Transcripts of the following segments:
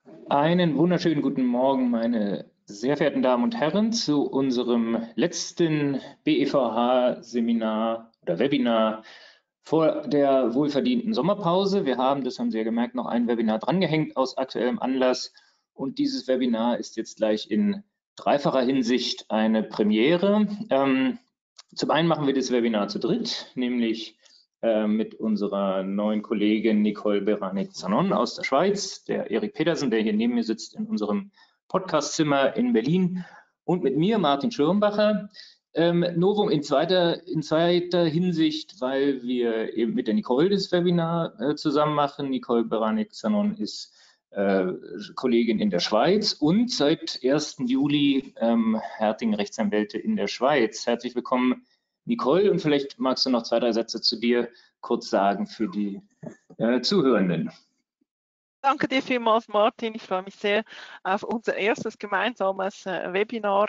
Einen wunderschönen guten Morgen, meine sehr verehrten Damen und Herren, zu unserem letzten BEVH-Seminar oder Webinar vor der wohlverdienten Sommerpause. Wir haben, das haben Sie ja gemerkt, noch ein Webinar drangehängt aus aktuellem Anlass. Und dieses Webinar ist jetzt gleich in dreifacher Hinsicht eine Premiere. Zum einen machen wir das Webinar zu dritt, nämlich mit unserer neuen Kollegin Nicole Beranek-Zanon aus der Schweiz, der Erik Petersen, der hier neben mir sitzt in unserem Podcastzimmer in Berlin, und mit mir, Martin Schirmbacher. Novum in zweiter Hinsicht, weil wir eben mit der Nicole das Webinar zusammen machen. Nicole Beranek-Zanon ist Kollegin in der Schweiz und seit 1. Juli Herting-Rechtsanwälte in der Schweiz. Herzlich willkommen, Nicole, und vielleicht magst du noch 2, 3 Sätze zu dir kurz sagen für die Zuhörenden. Danke dir vielmals, Martin. Ich freue mich sehr auf unser erstes gemeinsames Webinar.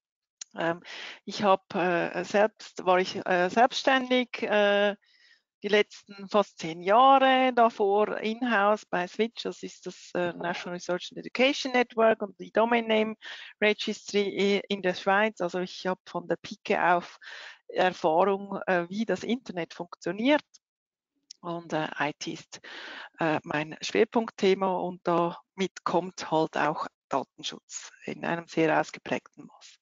Ich war selbstständig die letzten fast 10 Jahre, davor in-house bei Switch, das ist das National Research and Education Network und die Domain Name Registry in der Schweiz. Also ich habe von der Pike auf Erfahrung, wie das Internet funktioniert. Und IT ist mein Schwerpunktthema und damit kommt halt auch Datenschutz in einem sehr ausgeprägten Maß.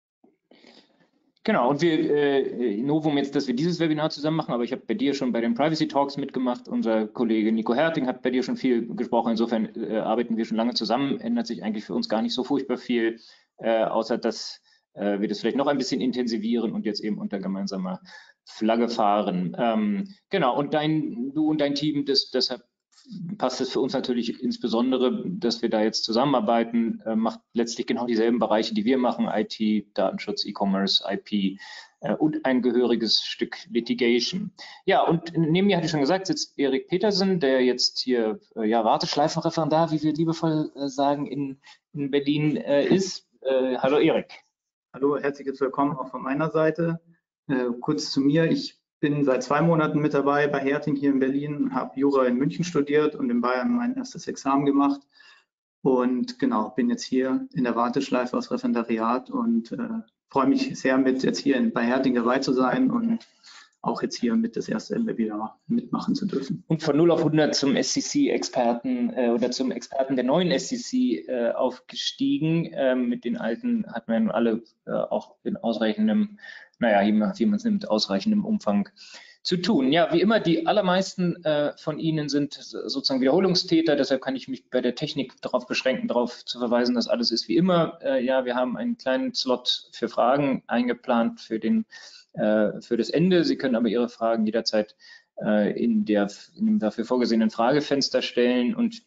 Genau, und wir, Novum jetzt, dass wir dieses Webinar zusammen machen, aber ich habe bei dir schon bei den Privacy Talks mitgemacht. Unser Kollege Nico Herting hat bei dir schon viel gesprochen. Insofern arbeiten wir schon lange zusammen. Ändert sich eigentlich für uns gar nicht so furchtbar viel, außer dass wir das vielleicht noch ein bisschen intensivieren und jetzt eben unter gemeinsamer Flagge fahren. Genau, und du und dein Team, deshalb passt es für uns natürlich insbesondere, dass wir da jetzt zusammenarbeiten, macht letztlich genau dieselben Bereiche, die wir machen, IT, Datenschutz, E-Commerce, IP und ein gehöriges Stück Litigation. Ja, und neben mir hatte ich schon gesagt, sitzt Erik Petersen, der jetzt hier Warteschleifenreferendar, wie wir liebevoll sagen, in Berlin ist. Hallo Erik. Hallo, herzliches Willkommen auch von meiner Seite. Kurz zu mir, ich bin seit 2 Monaten mit dabei bei Herting hier in Berlin, habe Jura in München studiert und in Bayern mein erstes Examen gemacht und genau, bin jetzt hier in der Warteschleife aus Referendariat und freue mich sehr, mit jetzt hier bei Herting dabei zu sein und auch jetzt hier mit das erste Webinar mitmachen zu dürfen. Und von 0 auf 100 zum SCC-Experten oder zum Experten der neuen SCC aufgestiegen. Mit den alten hatten wir ja nun alle auch in ausreichendem, wie man es nimmt, ausreichendem Umfang zu tun. Ja, wie immer, die allermeisten von Ihnen sind sozusagen Wiederholungstäter, deshalb kann ich mich bei der Technik darauf beschränken, darauf zu verweisen, dass alles ist wie immer. Ja, wir haben einen kleinen Slot für Fragen eingeplant für das Ende. Sie können aber Ihre Fragen jederzeit in dem dafür vorgesehenen Fragefenster stellen und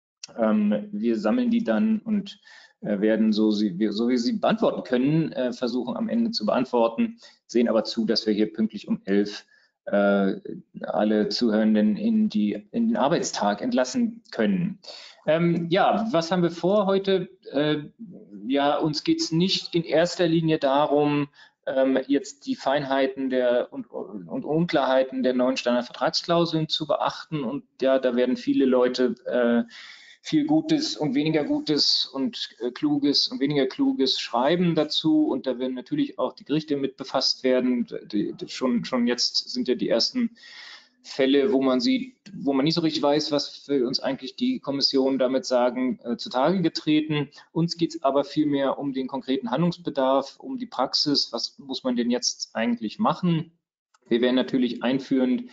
wir sammeln die dann und werden so wie sie beantworten können, versuchen am Ende zu beantworten, sehen aber zu, dass wir hier pünktlich um 11 alle Zuhörenden in den Arbeitstag entlassen können. Ja, was haben wir vor heute? Ja, uns geht es nicht in erster Linie darum, jetzt die Feinheiten und Unklarheiten der neuen Standardvertragsklauseln zu beachten. Und ja, da werden viele Leute viel Gutes und weniger Gutes und Kluges und weniger Kluges schreiben dazu. Und da werden natürlich auch die Gerichte mit befasst werden. Schon jetzt sind ja die ersten Fälle, wo man nicht so richtig weiß, was will uns eigentlich die Kommission damit sagen, zutage getreten. Uns geht es aber vielmehr um den konkreten Handlungsbedarf, um die Praxis. Was muss man denn jetzt eigentlich machen? Wir werden natürlich einführend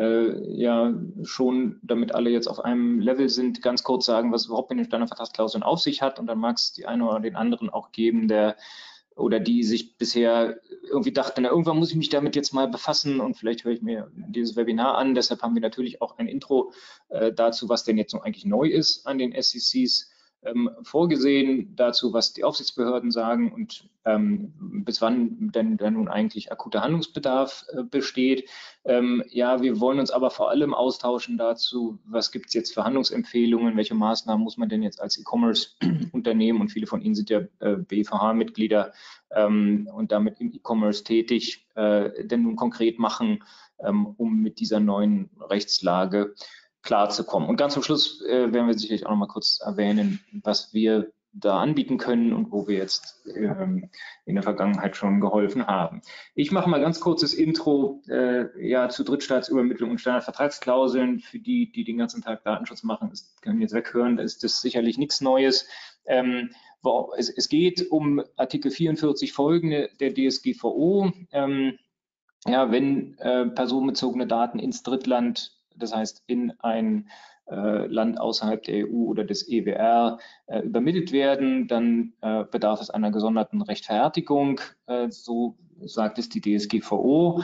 schon, damit alle jetzt auf einem Level sind, ganz kurz sagen, was überhaupt mit den Standardvertragsklauseln auf sich hat. Und dann mag es die eine oder den anderen auch geben, die sich bisher irgendwie dachten, irgendwann muss ich mich damit jetzt mal befassen und vielleicht höre ich mir dieses Webinar an. Deshalb haben wir natürlich auch ein Intro dazu, was denn jetzt noch eigentlich neu ist an den SCCs vorgesehen, dazu, was die Aufsichtsbehörden sagen und bis wann denn nun eigentlich akuter Handlungsbedarf besteht. Ja, wir wollen uns aber vor allem austauschen dazu, was gibt es jetzt für Handlungsempfehlungen, welche Maßnahmen muss man denn jetzt als E-Commerce-Unternehmen, und viele von Ihnen sind ja BVH-Mitglieder und damit im E-Commerce tätig, denn nun konkret machen, um mit dieser neuen Rechtslage klarzukommen. Und ganz zum Schluss werden wir sicherlich auch noch mal kurz erwähnen, was wir da anbieten können und wo wir jetzt in der Vergangenheit schon geholfen haben. Ich mache mal ganz kurzes Intro zu Drittstaatsübermittlung und Standardvertragsklauseln. Für die, die den ganzen Tag Datenschutz machen, können jetzt weghören, da ist das sicherlich nichts Neues. Es geht um Artikel 44 folgende der DSGVO. Wenn personenbezogene Daten ins Drittland, das heißt in ein Land außerhalb der EU oder des EWR übermittelt werden, dann bedarf es einer gesonderten Rechtfertigung, so sagt es die DSGVO.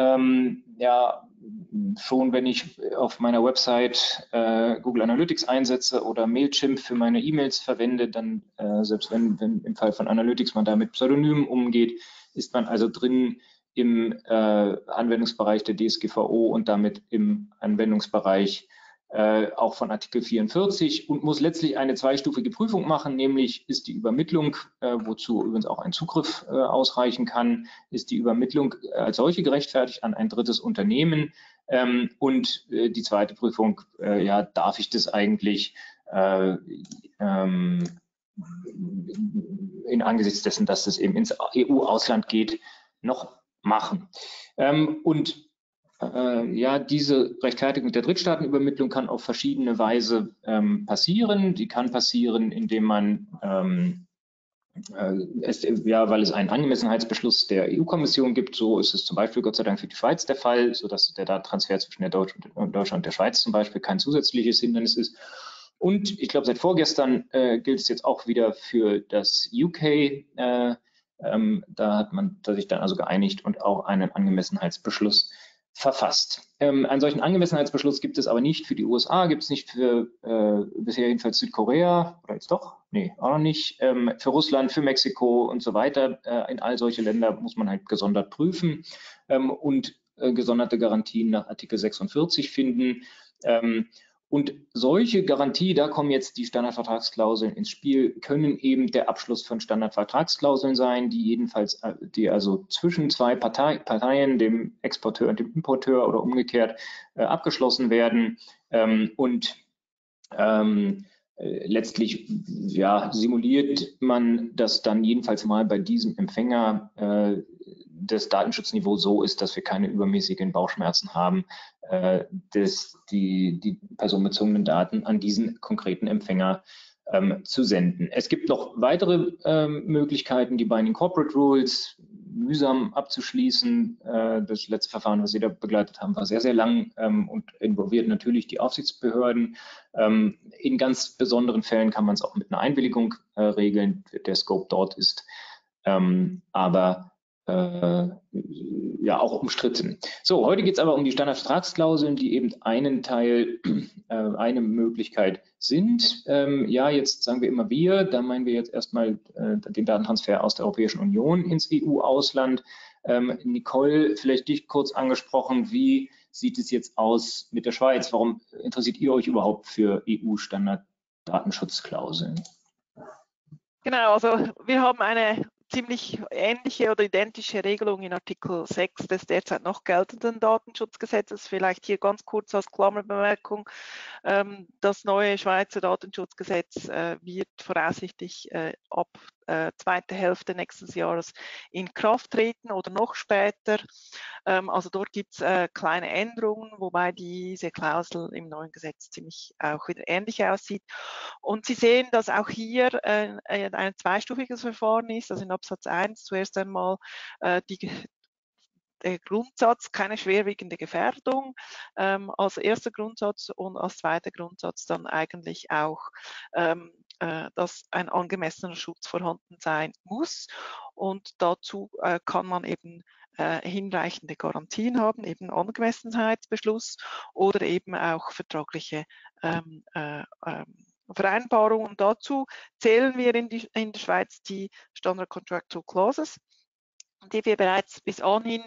Schon wenn ich auf meiner Website Google Analytics einsetze oder Mailchimp für meine E-Mails verwende, dann selbst wenn im Fall von Analytics man da mit Pseudonymen umgeht, ist man also drin im Anwendungsbereich der DSGVO und damit im Anwendungsbereich auch von Artikel 44 und muss letztlich eine zweistufige Prüfung machen, nämlich ist die Übermittlung, wozu übrigens auch ein Zugriff ausreichen kann, ist die Übermittlung als solche gerechtfertigt an ein drittes Unternehmen und die zweite Prüfung, darf ich das eigentlich in angesichts dessen, dass es eben ins EU-Ausland geht, noch machen. Diese Rechtfertigung der Drittstaatenübermittlung kann auf verschiedene Weise passieren. Die kann passieren, indem man, weil es einen Angemessenheitsbeschluss der EU-Kommission gibt, so ist es zum Beispiel Gott sei Dank für die Schweiz der Fall, sodass der Datentransfer zwischen der Deutschland und der Schweiz zum Beispiel kein zusätzliches Hindernis ist. Und ich glaube, seit vorgestern gilt es jetzt auch wieder für das UK. Da hat man sich dann also geeinigt und auch einen Angemessenheitsbeschluss verfasst. Einen solchen Angemessenheitsbeschluss gibt es aber nicht für die USA, gibt es nicht für bisher jedenfalls Südkorea, oder jetzt doch? Nee, auch noch nicht. Für Russland, für Mexiko und so weiter. In all solche Länder muss man halt gesondert prüfen und gesonderte Garantien nach Artikel 46 finden. Und solche Garantie, da kommen jetzt die Standardvertragsklauseln ins Spiel, können eben der Abschluss von Standardvertragsklauseln sein, die also zwischen zwei Parteien, dem Exporteur und dem Importeur oder umgekehrt, abgeschlossen werden letztlich simuliert man, dass dann jedenfalls mal bei diesem Empfänger das Datenschutzniveau so ist, dass wir keine übermäßigen Bauchschmerzen haben, die personenbezogenen Daten an diesen konkreten Empfänger zu senden. Es gibt noch weitere Möglichkeiten, die Binding Corporate Rules mühsam abzuschließen. Das letzte Verfahren, was Sie da begleitet haben, war sehr, sehr lang und involviert natürlich die Aufsichtsbehörden. In ganz besonderen Fällen kann man es auch mit einer Einwilligung regeln. Der Scope dort ist auch umstritten. So, heute geht es aber um die Standardvertragsklauseln, die eben einen Teil, eine Möglichkeit sind. Jetzt sagen wir immer da meinen wir jetzt erstmal den Datentransfer aus der Europäischen Union ins EU-Ausland. Nicole, vielleicht dich kurz angesprochen, wie sieht es jetzt aus mit der Schweiz? Warum interessiert ihr euch überhaupt für EU-Standard-Datenschutzklauseln? Genau, also wir haben eine ziemlich ähnliche oder identische Regelung in Artikel 6 des derzeit noch geltenden Datenschutzgesetzes. Vielleicht hier ganz kurz als Klammerbemerkung. Das neue Schweizer Datenschutzgesetz wird voraussichtlich ab zweite Hälfte nächstes Jahres in Kraft treten oder noch später. Also dort gibt es kleine Änderungen, wobei diese Klausel im neuen Gesetz ziemlich auch wieder ähnlich aussieht. Und Sie sehen, dass auch hier ein zweistufiges Verfahren ist. Also in Absatz 1 zuerst einmal der Grundsatz, keine schwerwiegende Gefährdung als erster Grundsatz und als zweiter Grundsatz dann eigentlich auch, dass ein angemessener Schutz vorhanden sein muss. Und dazu kann man eben hinreichende Garantien haben, eben Angemessenheitsbeschluss oder eben auch vertragliche Vereinbarungen. Und dazu zählen wir in der Schweiz die Standard Contractual Clauses, die wir bereits bis anhin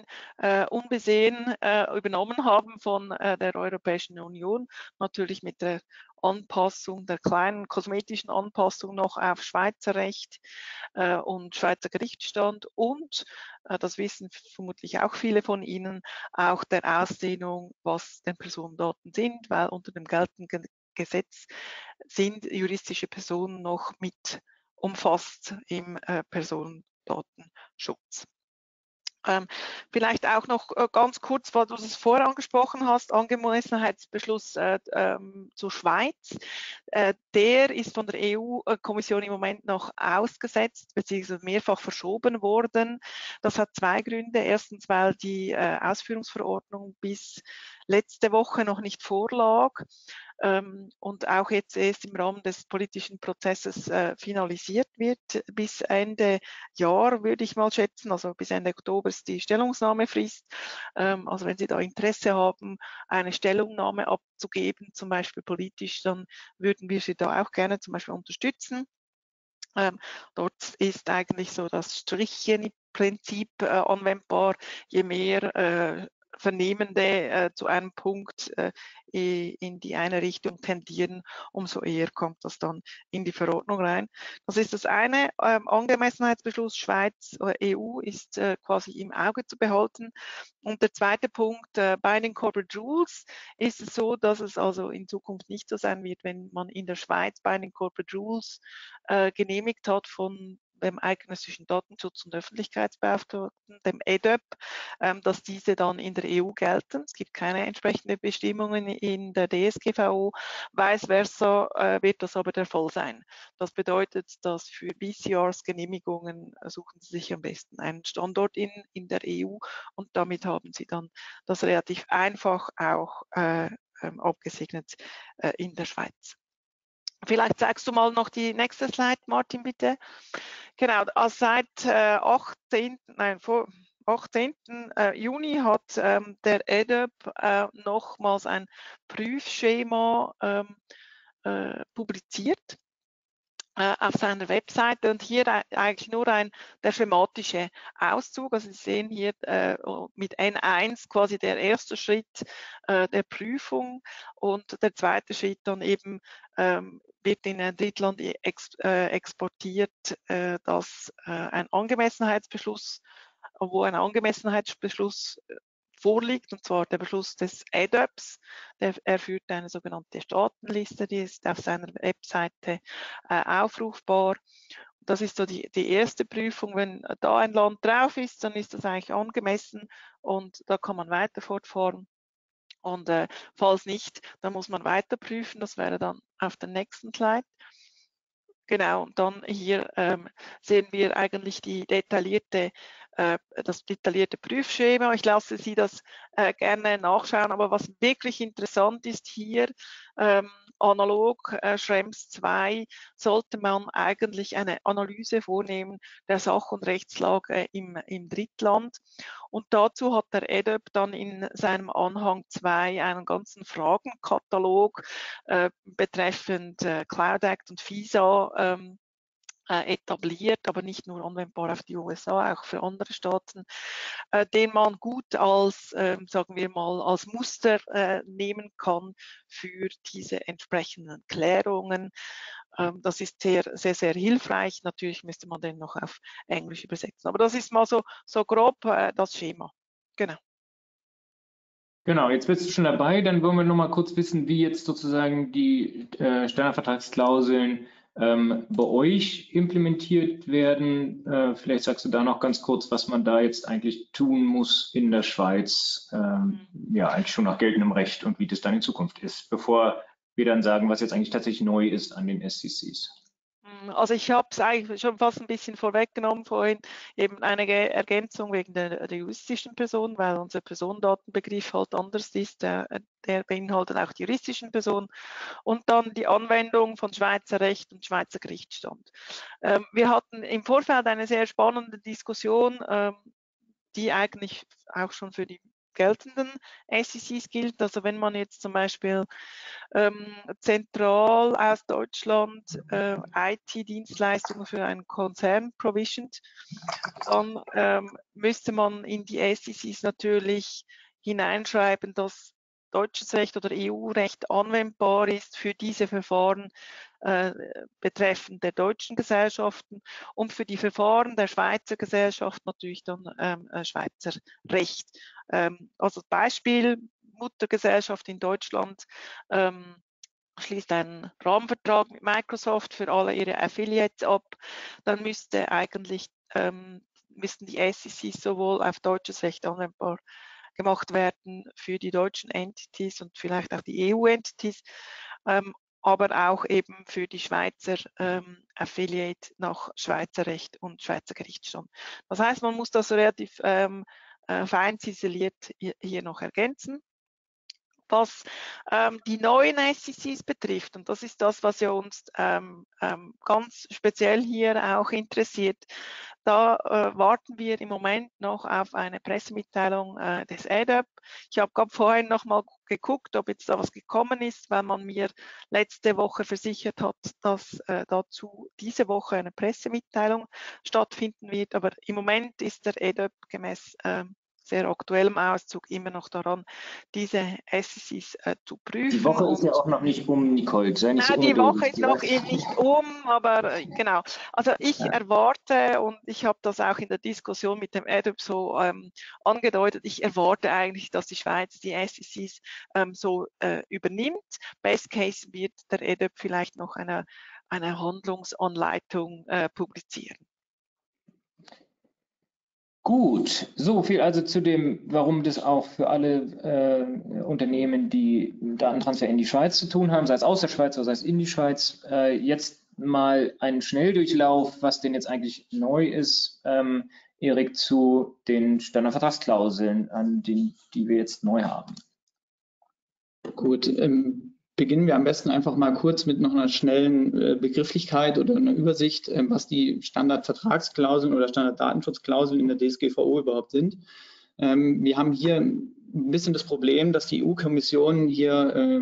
unbesehen übernommen haben von der Europäischen Union, natürlich mit der Anpassung, der kleinen kosmetischen Anpassung noch auf Schweizer Recht und Schweizer Gerichtsstand und, das wissen vermutlich auch viele von Ihnen, auch der Ausdehnung, was denn Personendaten sind, weil unter dem geltenden Gesetz sind juristische Personen noch mit umfasst im Personendatenschutz. Vielleicht auch noch ganz kurz, weil du es vorher angesprochen hast, Angemessenheitsbeschluss zur Schweiz. Der ist von der EU-Kommission im Moment noch ausgesetzt bzw. mehrfach verschoben worden. Das hat zwei Gründe. Erstens, weil die Ausführungsverordnung bis letzte Woche noch nicht vorlag und auch jetzt erst im Rahmen des politischen Prozesses finalisiert wird. Bis Ende Jahr würde ich mal schätzen, also bis Ende Oktober ist die Stellungnahmefrist. Also wenn Sie da Interesse haben, eine Stellungnahme abzugeben, zum Beispiel politisch, dann würden wir Sie da auch gerne zum Beispiel unterstützen. Dort ist eigentlich so das Strichchen-Prinzip anwendbar. Je mehr Vernehmende zu einem Punkt in die eine Richtung tendieren, umso eher kommt das dann in die Verordnung rein. Das ist das eine. Angemessenheitsbeschluss Schweiz oder EU ist quasi im Auge zu behalten. Und der zweite Punkt, Binding Corporate Rules, ist es so, dass es also in Zukunft nicht so sein wird, wenn man in der Schweiz Binding Corporate Rules genehmigt hat von dem Eidgenössischen Datenschutz- und Öffentlichkeitsbeauftragten, dem EDÖP, dass diese dann in der EU gelten. Es gibt keine entsprechenden Bestimmungen in der DSGVO. Vice versa wird das aber der Fall sein. Das bedeutet, dass für BCRs-Genehmigungen suchen Sie sich am besten einen Standort in der EU und damit haben Sie dann das relativ einfach auch abgesegnet in der Schweiz. Vielleicht zeigst du mal noch die nächste Slide, Martin, bitte. Genau, also seit 18. Juni hat der EDÖP nochmals ein Prüfschema publiziert auf seiner Webseite und hier eigentlich nur der schematische Auszug. Also Sie sehen hier mit N1 quasi der erste Schritt der Prüfung und der zweite Schritt dann eben wird in ein Drittland exportiert, dass ein Angemessenheitsbeschluss, wo ein Angemessenheitsbeschluss vorliegt, und zwar der Beschluss des EDÖPs. Er führt eine sogenannte Staatenliste, die ist auf seiner Webseite aufrufbar. Das ist so die erste Prüfung. Wenn da ein Land drauf ist, dann ist das eigentlich angemessen und da kann man weiter fortfahren. Und falls nicht, dann muss man weiter prüfen. Das wäre dann auf der nächsten Slide. Genau, und dann hier sehen wir eigentlich das detaillierte Prüfschema. Ich lasse Sie das gerne nachschauen, aber was wirklich interessant ist hier, analog Schrems 2 sollte man eigentlich eine Analyse vornehmen der Sach- und Rechtslage im Drittland. Und dazu hat der EDÖP dann in seinem Anhang 2 einen ganzen Fragenkatalog betreffend Cloud Act und FISA etabliert, aber nicht nur anwendbar auf die USA, auch für andere Staaten, den man gut als, sagen wir mal, als Muster nehmen kann für diese entsprechenden Klärungen. Das ist sehr, sehr, sehr hilfreich. Natürlich müsste man den noch auf Englisch übersetzen. Aber das ist mal so grob das Schema. Genau. Genau, jetzt bist du schon dabei. Dann wollen wir noch mal kurz wissen, wie jetzt sozusagen die Standardvertragsklauseln bei euch implementiert werden. Vielleicht sagst du da noch ganz kurz, was man da jetzt eigentlich tun muss in der Schweiz, ja, eigentlich schon nach geltendem Recht und wie das dann in Zukunft ist, bevor wir dann sagen, was jetzt eigentlich tatsächlich neu ist an den SCCs. Also ich habe es eigentlich schon fast ein bisschen vorweggenommen vorhin, eben eine Ergänzung wegen der juristischen Person, weil unser Personendatenbegriff halt anders ist, der beinhaltet auch die juristischen Personen und dann die Anwendung von Schweizer Recht und Schweizer Gerichtsstand. Wir hatten im Vorfeld eine sehr spannende Diskussion, die eigentlich auch schon für die geltenden SCCs gilt. Also wenn man jetzt zum Beispiel zentral aus Deutschland IT-Dienstleistungen für einen Konzern provisioned, dann müsste man in die SCCs natürlich hineinschreiben, dass deutsches Recht oder EU-Recht anwendbar ist für diese Verfahren betreffend der deutschen Gesellschaften und für die Verfahren der Schweizer Gesellschaft natürlich dann Schweizer Recht. Also Beispiel, Muttergesellschaft in Deutschland schließt einen Rahmenvertrag mit Microsoft für alle ihre Affiliates ab, dann müssten die SECs sowohl auf deutsches Recht anwendbar gemacht werden für die deutschen Entities und vielleicht auch die EU-Entities, aber auch eben für die Schweizer Affiliate nach Schweizer Recht und Schweizer Gerichtsstand. Das heißt, man muss das relativ fein ziseliert hier noch ergänzen. Was die neuen SECs betrifft, und das ist das, was ja uns ganz speziell hier auch interessiert, da warten wir im Moment noch auf eine Pressemitteilung des ADEP. Ich habe gerade vorhin noch mal geguckt, ob jetzt da was gekommen ist, weil man mir letzte Woche versichert hat, dass dazu diese Woche eine Pressemitteilung stattfinden wird. Aber im Moment ist der ADEP gemäß sehr aktuellem Auszug immer noch daran, diese SECs zu prüfen. Die Woche ist ja auch noch nicht um, Nicole. Sei nicht so die Woche ist noch direkt. nicht um, aber genau. Also ich erwarte, und ich habe das auch in der Diskussion mit dem ADEP so angedeutet, ich erwarte eigentlich, dass die Schweiz die SECs so übernimmt. Best Case wird der ADEP vielleicht noch eine Handlungsanleitung publizieren. Gut, so viel also zu dem, warum das auch für alle Unternehmen, die Datentransfer in die Schweiz zu tun haben, sei es aus der Schweiz oder sei es in die Schweiz. Jetzt mal einen Schnelldurchlauf, was denn jetzt eigentlich neu ist, Erik, zu den Standardvertragsklauseln, die wir jetzt neu haben. Gut, beginnen wir am besten einfach mal kurz mit noch einer schnellen Begrifflichkeit oder einer Übersicht, was die Standardvertragsklauseln oder Standarddatenschutzklauseln in der DSGVO überhaupt sind. Wir haben hier ein bisschen das Problem, dass die EU-Kommission hier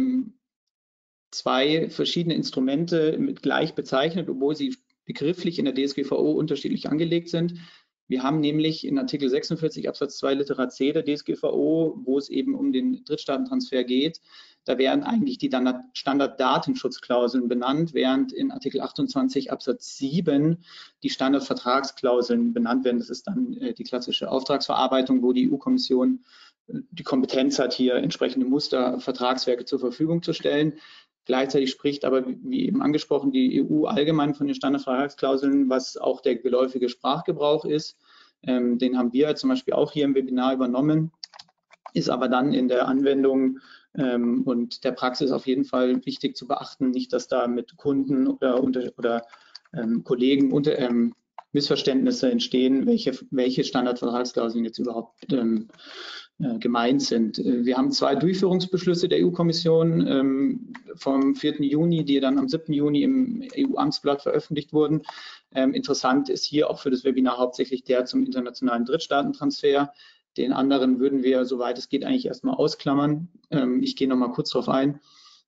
zwei verschiedene Instrumente mit gleich bezeichnet, obwohl sie begrifflich in der DSGVO unterschiedlich angelegt sind. Wir haben nämlich in Artikel 46 Absatz 2 Litera C der DSGVO, wo es eben um den Drittstaatentransfer geht, da werden eigentlich die Standarddatenschutzklauseln benannt, während in Artikel 28 Absatz 7 die Standardvertragsklauseln benannt werden. Das ist dann die klassische Auftragsverarbeitung, wo die EU-Kommission die Kompetenz hat, hier entsprechende Mustervertragswerke zur Verfügung zu stellen. Gleichzeitig spricht aber, wie eben angesprochen, die EU allgemein von den Standardvertragsklauseln, was auch der geläufige Sprachgebrauch ist. Den haben wir zum Beispiel auch hier im Webinar übernommen, ist aber dann in der Anwendung und der Praxis auf jeden Fall wichtig zu beachten, nicht, dass da mit Kunden oder Kollegen Missverständnisse entstehen, welche Standardvertragsklauseln jetzt überhaupt gemeint sind. Wir haben zwei Durchführungsbeschlüsse der EU-Kommission vom 4. Juni, die dann am 7. Juni im EU-Amtsblatt veröffentlicht wurden. Interessant ist hier auch für das Webinar hauptsächlich der zum internationalen Drittstaatentransfer. Den anderen würden wir, soweit es geht, eigentlich erstmal ausklammern. Ich gehe noch mal kurz darauf ein.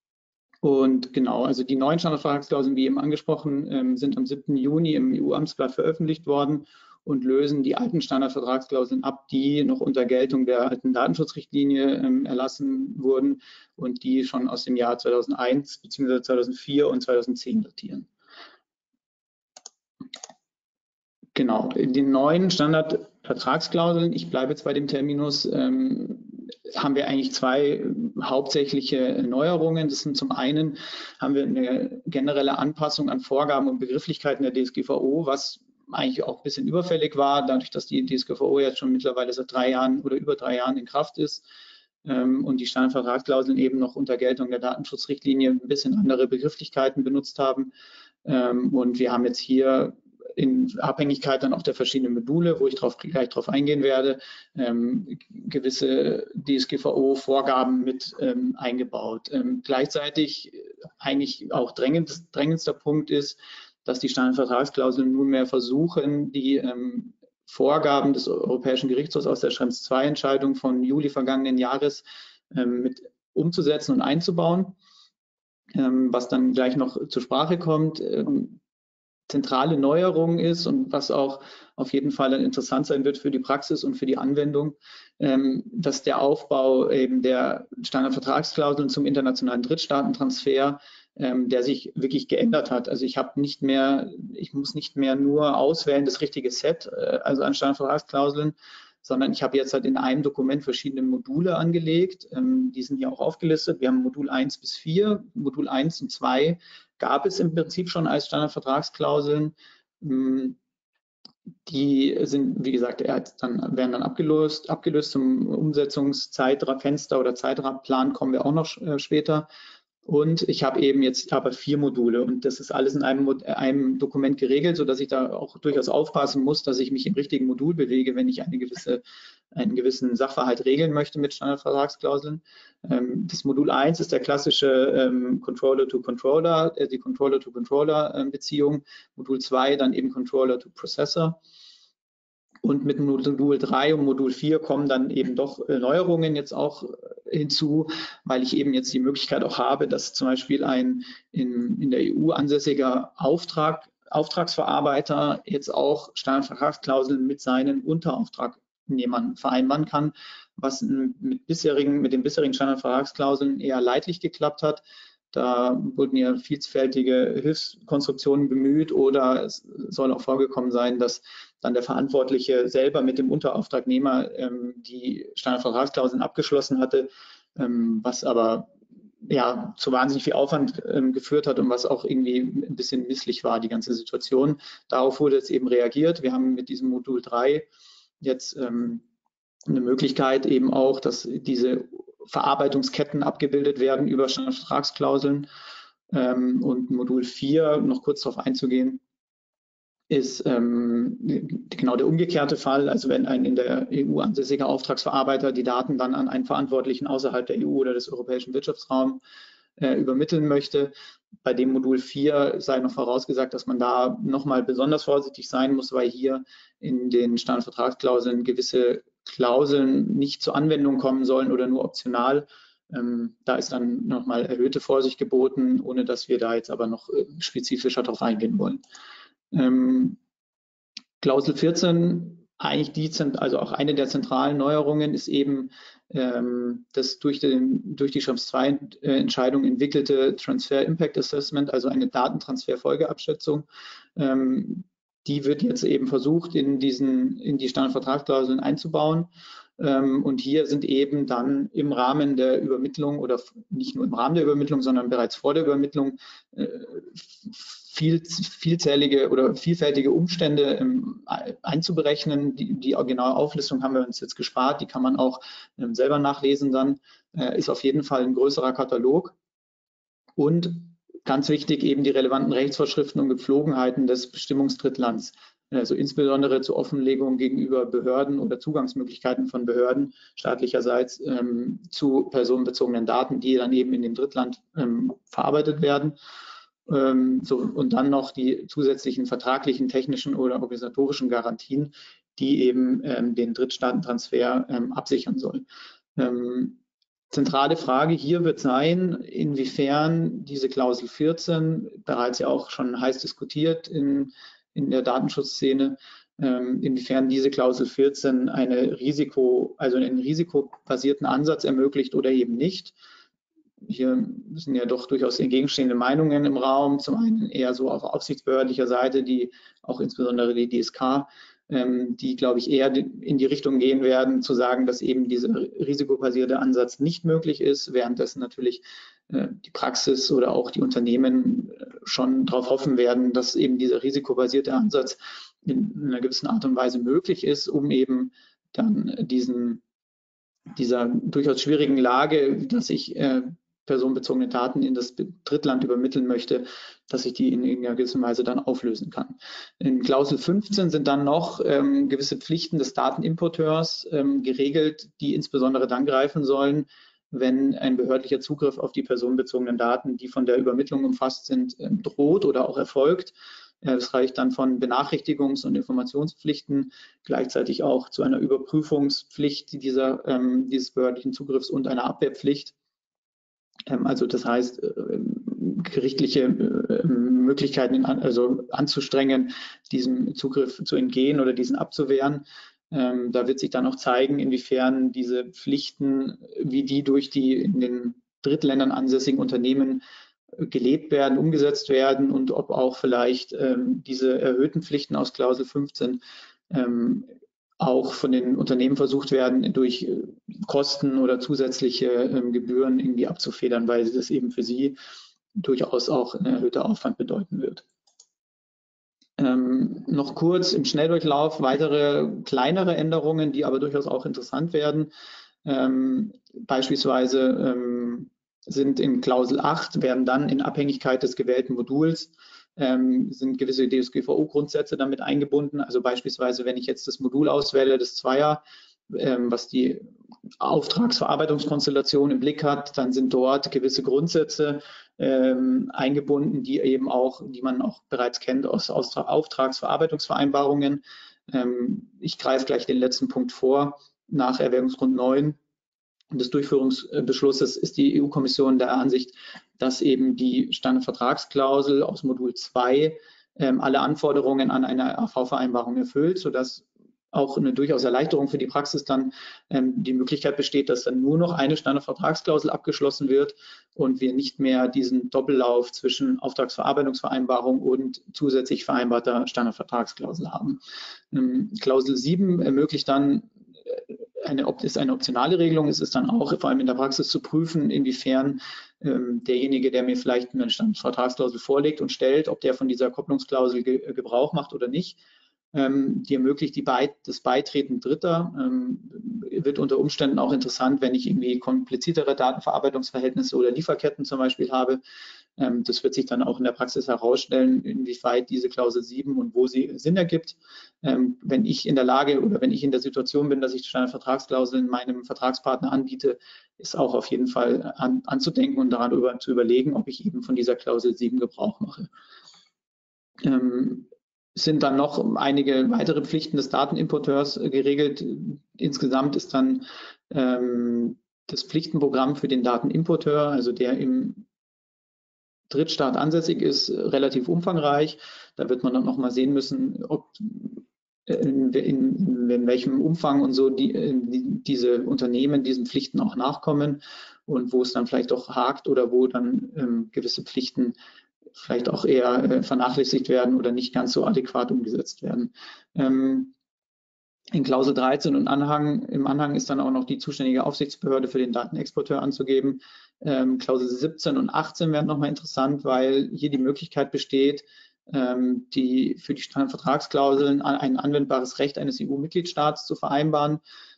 Und genau, also die neuen Standardvertragsklauseln, wie eben angesprochen, sind am 7. Juni im EU-Amtsblatt veröffentlicht worden und lösen die alten Standardvertragsklauseln ab, die noch unter Geltung der alten Datenschutzrichtlinie erlassen wurden und die schon aus dem Jahr 2001 bzw. 2004 und 2010 datieren. Genau, in den neuen Standardvertragsklauseln, ich bleibe jetzt bei dem Terminus, haben wir eigentlich zwei hauptsächliche Neuerungen. Das sind zum einen, haben wir eine generelle Anpassung an Vorgaben und Begrifflichkeiten der DSGVO, was eigentlich auch ein bisschen überfällig war, dadurch, dass die DSGVO jetzt schon mittlerweile seit 3 Jahren oder über 3 Jahren in Kraft ist und die Standardvertragsklauseln eben noch unter Geltung der Datenschutzrichtlinie ein bisschen andere Begrifflichkeiten benutzt haben. Und wir haben jetzt hier in Abhängigkeit dann auch der verschiedenen Module, wo ich gleich drauf eingehen werde, gewisse DSGVO-Vorgaben mit eingebaut. Gleichzeitig eigentlich auch drängendster Punkt ist, dass die Standardvertragsklauseln nunmehr versuchen, die Vorgaben des Europäischen Gerichtshofs aus der Schrems II-Entscheidung von Juli vergangenen Jahres mit umzusetzen und einzubauen, was dann gleich noch zur Sprache kommt. zentrale Neuerung ist und was auch auf jeden Fall dann interessant sein wird für die Praxis und für die Anwendung, dass der Aufbau eben der Standardvertragsklauseln zum internationalen Drittstaatentransfer, der sich wirklich geändert hat. Also ich muss nicht mehr nur auswählen das richtige Set, also an Standardvertragsklauseln, sondern ich habe jetzt halt in einem Dokument verschiedene Module angelegt. Die sind hier auch aufgelistet. Wir haben Modul 1 bis 4. Modul 1 und 2 gab es im Prinzip schon als Standardvertragsklauseln. Die sind, wie gesagt, werden dann abgelöst zum Umsetzungszeitfenster oder Zeitplan kommen wir auch noch später. Und ich habe eben jetzt aber 4 Module und das ist alles in einem Dokument geregelt, sodass ich da auch durchaus aufpassen muss, dass ich mich im richtigen Modul bewege, wenn ich einen gewissen Sachverhalt regeln möchte mit Standardvertragsklauseln. Das Modul 1 ist der klassische Controller-to-Controller, die Controller-to-Controller-Beziehung. Modul 2 dann eben Controller-to-Processor. Und mit Modul 3 und Modul 4 kommen dann eben doch Neuerungen jetzt auch hinzu, weil ich eben jetzt die Möglichkeit auch habe, dass zum Beispiel ein in der EU ansässiger Auftragsverarbeiter jetzt auch Standardvertragsklauseln mit seinen Unterauftragnehmern vereinbaren kann, was mit den bisherigen Standardvertragsklauseln eher leidlich geklappt hat. Da wurden ja vielfältige Hilfskonstruktionen bemüht oder es soll auch vorgekommen sein, dass dann der Verantwortliche selber mit dem Unterauftragnehmer die Standardvertragsklauseln abgeschlossen hatte, was aber ja zu wahnsinnig viel Aufwand geführt hat und was auch irgendwie ein bisschen misslich war, die ganze Situation. Darauf wurde jetzt eben reagiert. Wir haben mit diesem Modul 3 jetzt eine Möglichkeit eben auch, dass diese Verarbeitungsketten abgebildet werden über Standardvertragsklauseln. Und Modul 4, noch kurz darauf einzugehen, ist genau der umgekehrte Fall. Also wenn ein in der EU ansässiger Auftragsverarbeiter die Daten dann an einen Verantwortlichen außerhalb der EU oder des europäischen Wirtschaftsraums übermitteln möchte. Bei dem Modul 4 sei noch vorausgesagt, dass man da nochmal besonders vorsichtig sein muss, weil hier in den Standardvertragsklauseln gewisse Klauseln nicht zur Anwendung kommen sollen oder nur optional. Da ist dann nochmal erhöhte Vorsicht geboten, ohne dass wir da jetzt aber noch spezifischer darauf eingehen wollen. Klausel 14, eigentlich also auch eine der zentralen Neuerungen ist eben das durch die Schrems II Entscheidung entwickelte Transfer Impact Assessment, also eine Datentransferfolgeabschätzung. Die wird jetzt eben versucht, in die Standardvertragsklauseln einzubauen. Und hier sind eben dann im Rahmen der Übermittlung oder nicht nur im Rahmen der Übermittlung, sondern bereits vor der Übermittlung vielfältige Umstände einzuberechnen. Die genaue Auflistung haben wir uns jetzt gespart, die kann man auch selber nachlesen dann, ist auf jeden Fall ein größerer Katalog. Und ganz wichtig eben die relevanten Rechtsvorschriften und Gepflogenheiten des Bestimmungsdrittlands, also insbesondere zur Offenlegung gegenüber Behörden oder Zugangsmöglichkeiten von Behörden staatlicherseits zu personenbezogenen Daten, die dann eben in dem Drittland verarbeitet werden. Und dann noch die zusätzlichen vertraglichen, technischen oder organisatorischen Garantien, die eben den Drittstaatentransfer absichern sollen. Zentrale Frage hier wird sein, inwiefern diese Klausel 14, bereits ja auch schon heiß diskutiert in der Datenschutzszene, inwiefern diese Klausel 14 einen risikobasierten Ansatz ermöglicht oder eben nicht. Hier sind ja doch durchaus entgegenstehende Meinungen im Raum. Zum einen eher so auf aufsichtsbehördlicher Seite, die auch insbesondere die DSK, die, glaube ich, eher in die Richtung gehen werden, zu sagen, dass eben dieser risikobasierte Ansatz nicht möglich ist, währenddessen natürlich die Praxis oder auch die Unternehmen schon darauf hoffen werden, dass eben dieser risikobasierte Ansatz in einer gewissen Art und Weise möglich ist, um eben dann dieser durchaus schwierigen Lage, dass ich personenbezogene Daten in das Drittland übermitteln möchte, dass ich die in irgendeiner gewissen Weise dann auflösen kann. In Klausel 15 sind dann noch gewisse Pflichten des Datenimporteurs geregelt, die insbesondere dann greifen sollen, wenn ein behördlicher Zugriff auf die personenbezogenen Daten, die von der Übermittlung umfasst sind, droht oder auch erfolgt. Das reicht dann von Benachrichtigungs- und Informationspflichten gleichzeitig auch zu einer Überprüfungspflicht dieses behördlichen Zugriffs und einer Abwehrpflicht. Also das heißt, gerichtliche Möglichkeiten anzustrengen, diesem Zugriff zu entgehen oder diesen abzuwehren. Da wird sich dann auch zeigen, inwiefern diese Pflichten, wie die durch die in den Drittländern ansässigen Unternehmen gelebt werden, umgesetzt werden und ob auch vielleicht diese erhöhten Pflichten aus Klausel 15 auch von den Unternehmen versucht werden, durch Kosten oder zusätzliche Gebühren irgendwie abzufedern, weil das eben für sie durchaus auch ein erhöhter Aufwand bedeuten wird. Noch kurz im Schnelldurchlauf weitere kleinere Änderungen, die aber durchaus auch interessant werden. Beispielsweise sind in Klausel 8, werden dann in Abhängigkeit des gewählten Moduls, sind gewisse DSGVO-Grundsätze damit eingebunden. Also beispielsweise, wenn ich jetzt das Modul auswähle, das Zweier, was die Auftragsverarbeitungskonstellation im Blick hat, dann sind dort gewisse Grundsätze eingebunden, die eben auch, die man auch bereits kennt aus Auftragsverarbeitungsvereinbarungen. Ich greife gleich den letzten Punkt vor. Nach Erwägungsgrund 9 des Durchführungsbeschlusses ist die EU-Kommission der Ansicht, dass eben die Standardvertragsklausel aus Modul 2 alle Anforderungen an eine AV-Vereinbarung erfüllt, sodass auch eine durchaus Erleichterung für die Praxis dann die Möglichkeit besteht, dass dann nur noch eine Standardvertragsklausel abgeschlossen wird und wir nicht mehr diesen Doppellauf zwischen Auftragsverarbeitungsvereinbarung und zusätzlich vereinbarter Standardvertragsklausel haben. Klausel 7 ermöglicht dann ist eine optionale Regelung. Es ist dann auch vor allem in der Praxis zu prüfen, inwiefern derjenige, der mir vielleicht eine Standardvertragsklausel vorlegt und stellt, ob der von dieser Kopplungsklausel Gebrauch macht oder nicht. Die ermöglicht das Beitreten Dritter, wird unter Umständen auch interessant, wenn ich irgendwie kompliziertere Datenverarbeitungsverhältnisse oder Lieferketten zum Beispiel habe. Das wird sich dann auch in der Praxis herausstellen, inwieweit diese Klausel 7 und wo sie Sinn ergibt. Wenn ich in der Lage oder wenn ich in der Situation bin, dass ich Standardvertragsklauseln meinem Vertragspartner anbiete, ist auch auf jeden Fall anzudenken und daran zu überlegen, ob ich eben von dieser Klausel 7 Gebrauch mache. Sind dann noch einige weitere Pflichten des Datenimporteurs geregelt. Insgesamt ist dann das Pflichtenprogramm für den Datenimporteur, also der im Drittstaat ansässig ist, relativ umfangreich. Da wird man dann noch mal sehen müssen, ob in welchem Umfang und so diese Unternehmen diesen Pflichten auch nachkommen und wo es dann vielleicht auch hakt oder wo dann gewisse Pflichten vielleicht auch eher vernachlässigt werden oder nicht ganz so adäquat umgesetzt werden. In Klausel 13 und im Anhang ist dann auch noch die zuständige Aufsichtsbehörde für den Datenexporteur anzugeben. Klausel 17 und 18 werden nochmal interessant, weil hier die Möglichkeit besteht, für die Standardvertragsklauseln ein anwendbares Recht eines EU-Mitgliedstaats zu vereinbaren.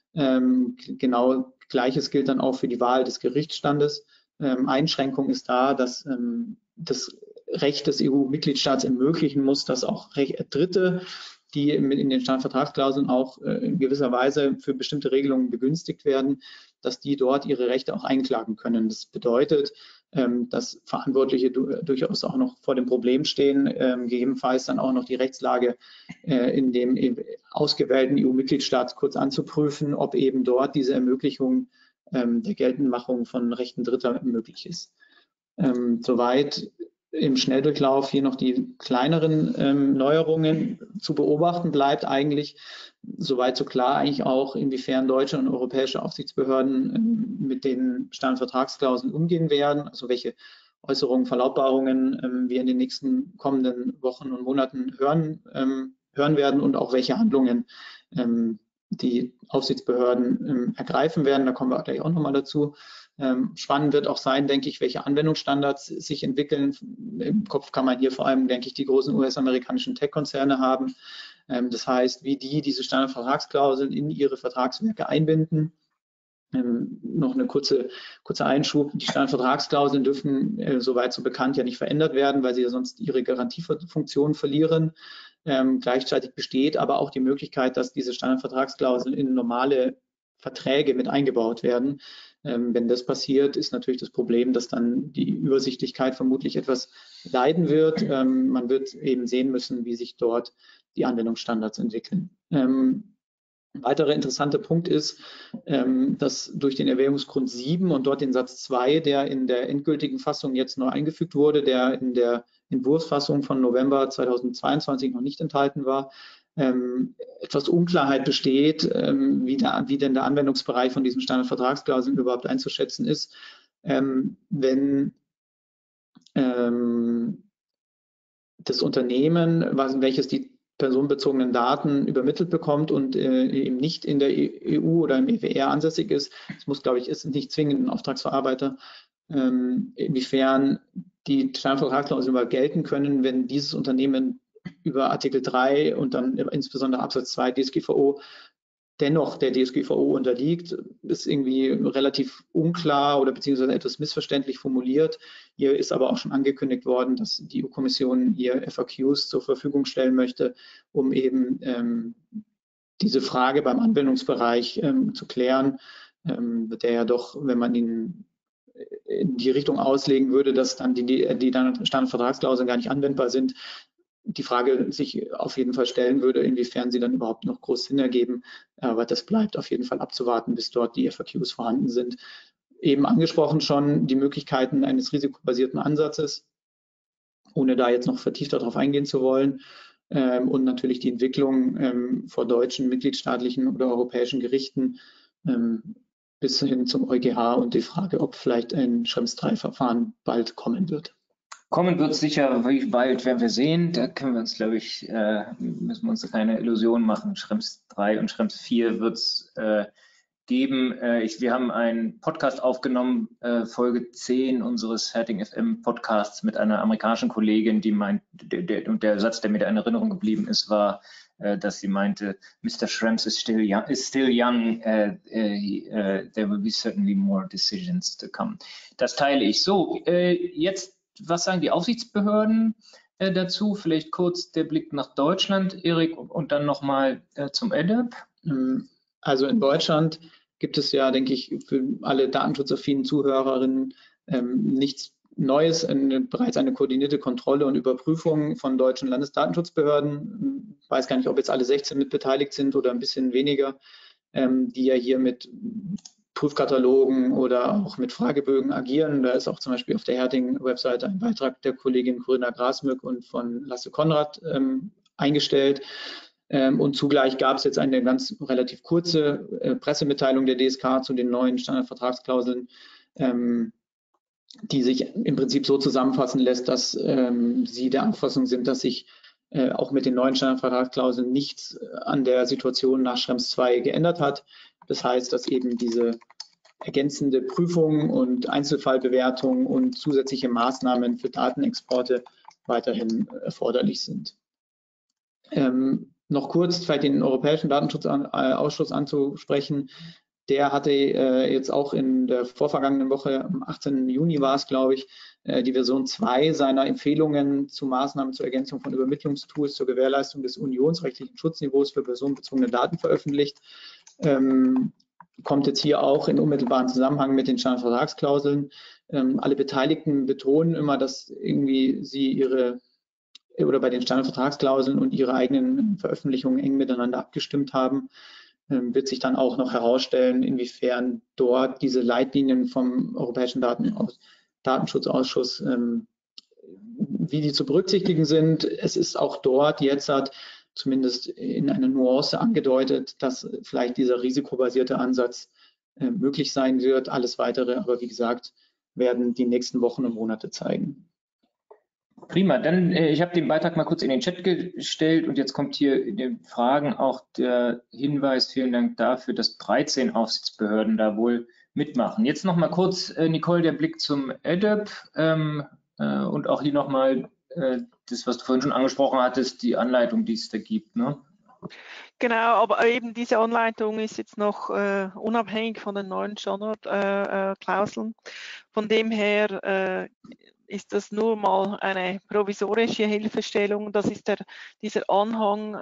Genau Gleiches gilt dann auch für die Wahl des Gerichtsstandes. Einschränkung ist da, dass das Recht des EU-Mitgliedstaats ermöglichen muss, dass auch Dritte, die in den Standardvertragsklauseln auch in gewisser Weise für bestimmte Regelungen begünstigt werden, dass die dort ihre Rechte auch einklagen können. Das bedeutet, dass Verantwortliche durchaus auch noch vor dem Problem stehen, gegebenenfalls dann auch noch die Rechtslage in dem ausgewählten EU-Mitgliedstaat kurz anzuprüfen, ob eben dort diese Ermöglichung der Geltendmachung von Rechten Dritter möglich ist. Soweit im Schnelldurchlauf hier noch die kleineren Neuerungen zu beobachten bleibt eigentlich soweit so klar eigentlich auch, inwiefern deutsche und europäische Aufsichtsbehörden mit den Standardvertragsklauseln umgehen werden, also welche Äußerungen, Verlautbarungen wir in den nächsten kommenden Wochen und Monaten hören werden und auch welche Handlungen die Aufsichtsbehörden ergreifen werden. Da kommen wir gleich auch nochmal dazu. Spannend wird auch sein, denke ich, welche Anwendungsstandards sich entwickeln. Im Kopf kann man hier vor allem, denke ich, die großen US-amerikanischen Tech-Konzerne haben. Das heißt, wie die diese Standardvertragsklauseln in ihre Vertragswerke einbinden. Noch eine kurze Einschub. Die Standardvertragsklauseln dürfen, soweit so bekannt, ja nicht verändert werden, weil sie ja sonst ihre Garantiefunktion verlieren. Gleichzeitig besteht aber auch die Möglichkeit, dass diese Standardvertragsklauseln in normale Verträge mit eingebaut werden. Wenn das passiert, ist natürlich das Problem, dass dann die Übersichtlichkeit vermutlich etwas leiden wird. Man wird eben sehen müssen, wie sich dort die Anwendungsstandards entwickeln. Ein weiterer interessanter Punkt ist, dass durch den Erwägungsgrund 7 und dort den Satz 2, der in der endgültigen Fassung jetzt neu eingefügt wurde, der in der Entwurfsfassung von November 2022 noch nicht enthalten war, etwas Unklarheit besteht, wie denn der Anwendungsbereich von diesen Standardvertragsklauseln überhaupt einzuschätzen ist, wenn das Unternehmen, welches die personenbezogenen Daten übermittelt bekommt und eben nicht in der EU oder im EWR ansässig ist, das muss, glaube ich, ist nicht zwingend ein Auftragsverarbeiter, inwiefern die Standardvertragsklauseln überhaupt gelten können, wenn dieses Unternehmen über Artikel 3 und dann insbesondere Absatz 2 DSGVO dennoch der DSGVO unterliegt, ist irgendwie relativ unklar oder beziehungsweise etwas missverständlich formuliert. Hier ist aber auch schon angekündigt worden, dass die EU-Kommission hier FAQs zur Verfügung stellen möchte, um eben diese Frage beim Anwendungsbereich zu klären, der ja doch, wenn man ihn in die Richtung auslegen würde, dass dann die dann Standardvertragsklauseln gar nicht anwendbar sind, die Frage sich auf jeden Fall stellen würde, inwiefern sie dann überhaupt noch groß Sinn ergeben. Aber das bleibt auf jeden Fall abzuwarten, bis dort die FAQs vorhanden sind. Eben angesprochen schon die Möglichkeiten eines risikobasierten Ansatzes, ohne da jetzt noch vertieft darauf eingehen zu wollen. Und natürlich die Entwicklung vor deutschen, mitgliedstaatlichen oder europäischen Gerichten bis hin zum EuGH und die Frage, ob vielleicht ein Schrems-III-Verfahren bald kommen wird. Kommen wird sicher, wie bald werden wir sehen. Da können wir uns, glaube ich, müssen wir uns keine Illusionen machen. Schrems 3 und Schrems 4 wird es geben. Wir haben einen Podcast aufgenommen, Folge 10 unseres Herting FM Podcasts mit einer amerikanischen Kollegin, die meint, und der Satz, der mir da in Erinnerung geblieben ist, war, dass sie meinte, Mr. Schrems is still young, there will be certainly more decisions to come. Das teile ich. So, jetzt, was sagen die Aufsichtsbehörden dazu? Vielleicht kurz der Blick nach Deutschland, Erik, und dann nochmal zum EDEP. Also in Deutschland gibt es ja, denke ich, für alle datenschutzaffinen Zuhörerinnen nichts Neues, bereits eine koordinierte Kontrolle und Überprüfung von deutschen Landesdatenschutzbehörden. Ich weiß gar nicht, ob jetzt alle 16 mit beteiligt sind oder ein bisschen weniger, die ja hier mit Prüfkatalogen oder auch mit Fragebögen agieren. Da ist auch zum Beispiel auf der Herting-Webseite ein Beitrag der Kollegin Corinna Grasmück und von Lasse Konrad eingestellt. Und zugleich gab es jetzt eine ganz relativ kurze Pressemitteilung der DSK zu den neuen Standardvertragsklauseln, die sich im Prinzip so zusammenfassen lässt, dass sie der Auffassung sind, dass sich auch mit den neuen Standardvertragsklauseln nichts an der Situation nach Schrems II geändert hat. Das heißt, dass eben diese ergänzende Prüfung und Einzelfallbewertung und zusätzliche Maßnahmen für Datenexporte weiterhin erforderlich sind. Noch kurz vielleicht den Europäischen Datenschutzausschuss anzusprechen. Der hatte jetzt auch in der vorvergangenen Woche, am 18. Juni war es, glaube ich, die Version 2 seiner Empfehlungen zu Maßnahmen zur Ergänzung von Übermittlungstools zur Gewährleistung des unionsrechtlichen Schutzniveaus für personenbezogene Daten veröffentlicht. Kommt jetzt hier auch in unmittelbaren Zusammenhang mit den Standardvertragsklauseln. Alle Beteiligten betonen immer, dass irgendwie sie bei den Standardvertragsklauseln und ihre eigenen Veröffentlichungen eng miteinander abgestimmt haben. Wird sich dann auch noch herausstellen, inwiefern dort diese Leitlinien vom Europäischen Datenschutzausschuss, wie die zu berücksichtigen sind. Es ist auch dort jetzt zumindest in einer Nuance angedeutet, dass vielleicht dieser risikobasierte Ansatz möglich sein wird. Alles Weitere, aber wie gesagt, werden die nächsten Wochen und Monate zeigen. Prima, dann ich habe den Beitrag mal kurz in den Chat gestellt und jetzt kommt hier in den Fragen auch der Hinweis, vielen Dank dafür, dass 13 Aufsichtsbehörden da wohl mitmachen. Jetzt noch mal kurz, Nicole, der Blick zum EDEP und auch hier noch mal das, was du vorhin schon angesprochen hattest, die Anleitung, die es da gibt, ne? Genau, aber eben diese Anleitung ist jetzt noch unabhängig von den neuen Standardklauseln. Von dem her ist das nur mal eine provisorische Hilfestellung. Das ist dieser Anhang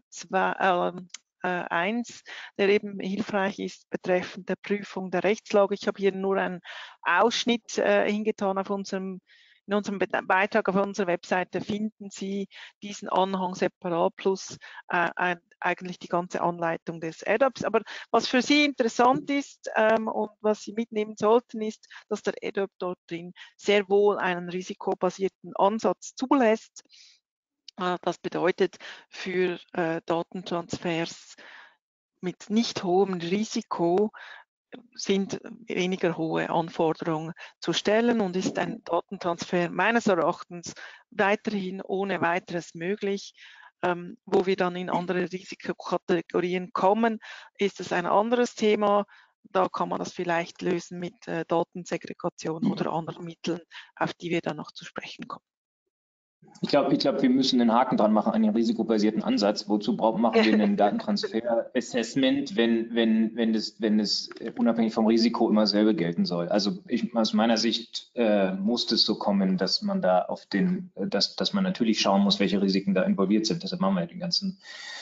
1, der eben hilfreich ist betreffend der Prüfung der Rechtslage. Ich habe hier nur einen Ausschnitt hingetan auf unserem In unserem Beitrag auf unserer Webseite finden Sie diesen Anhang separat plus eigentlich die ganze Anleitung des AdOps. Aber was für Sie interessant ist und was Sie mitnehmen sollten, ist, dass der AdOp dort drin sehr wohl einen risikobasierten Ansatz zulässt. Das bedeutet für Datentransfers mit nicht hohem Risiko sind weniger hohe Anforderungen zu stellen und ist ein Datentransfer meines Erachtens weiterhin ohne weiteres möglich. Wo wir dann in andere Risikokategorien kommen, ist es ein anderes Thema. Da kann man das vielleicht lösen mit Datensegregation oder anderen Mitteln, auf die wir dann noch zu sprechen kommen. Ich glaube, wir müssen einen Haken dran machen an den risikobasierten Ansatz. Wozu machen wir einen Datentransfer-Assessment, wenn es unabhängig vom Risiko immer selber gelten soll? Also aus meiner Sicht muss es so kommen, dass man da dass man natürlich schauen muss, welche Risiken da involviert sind. Deshalb machen wir den ganzen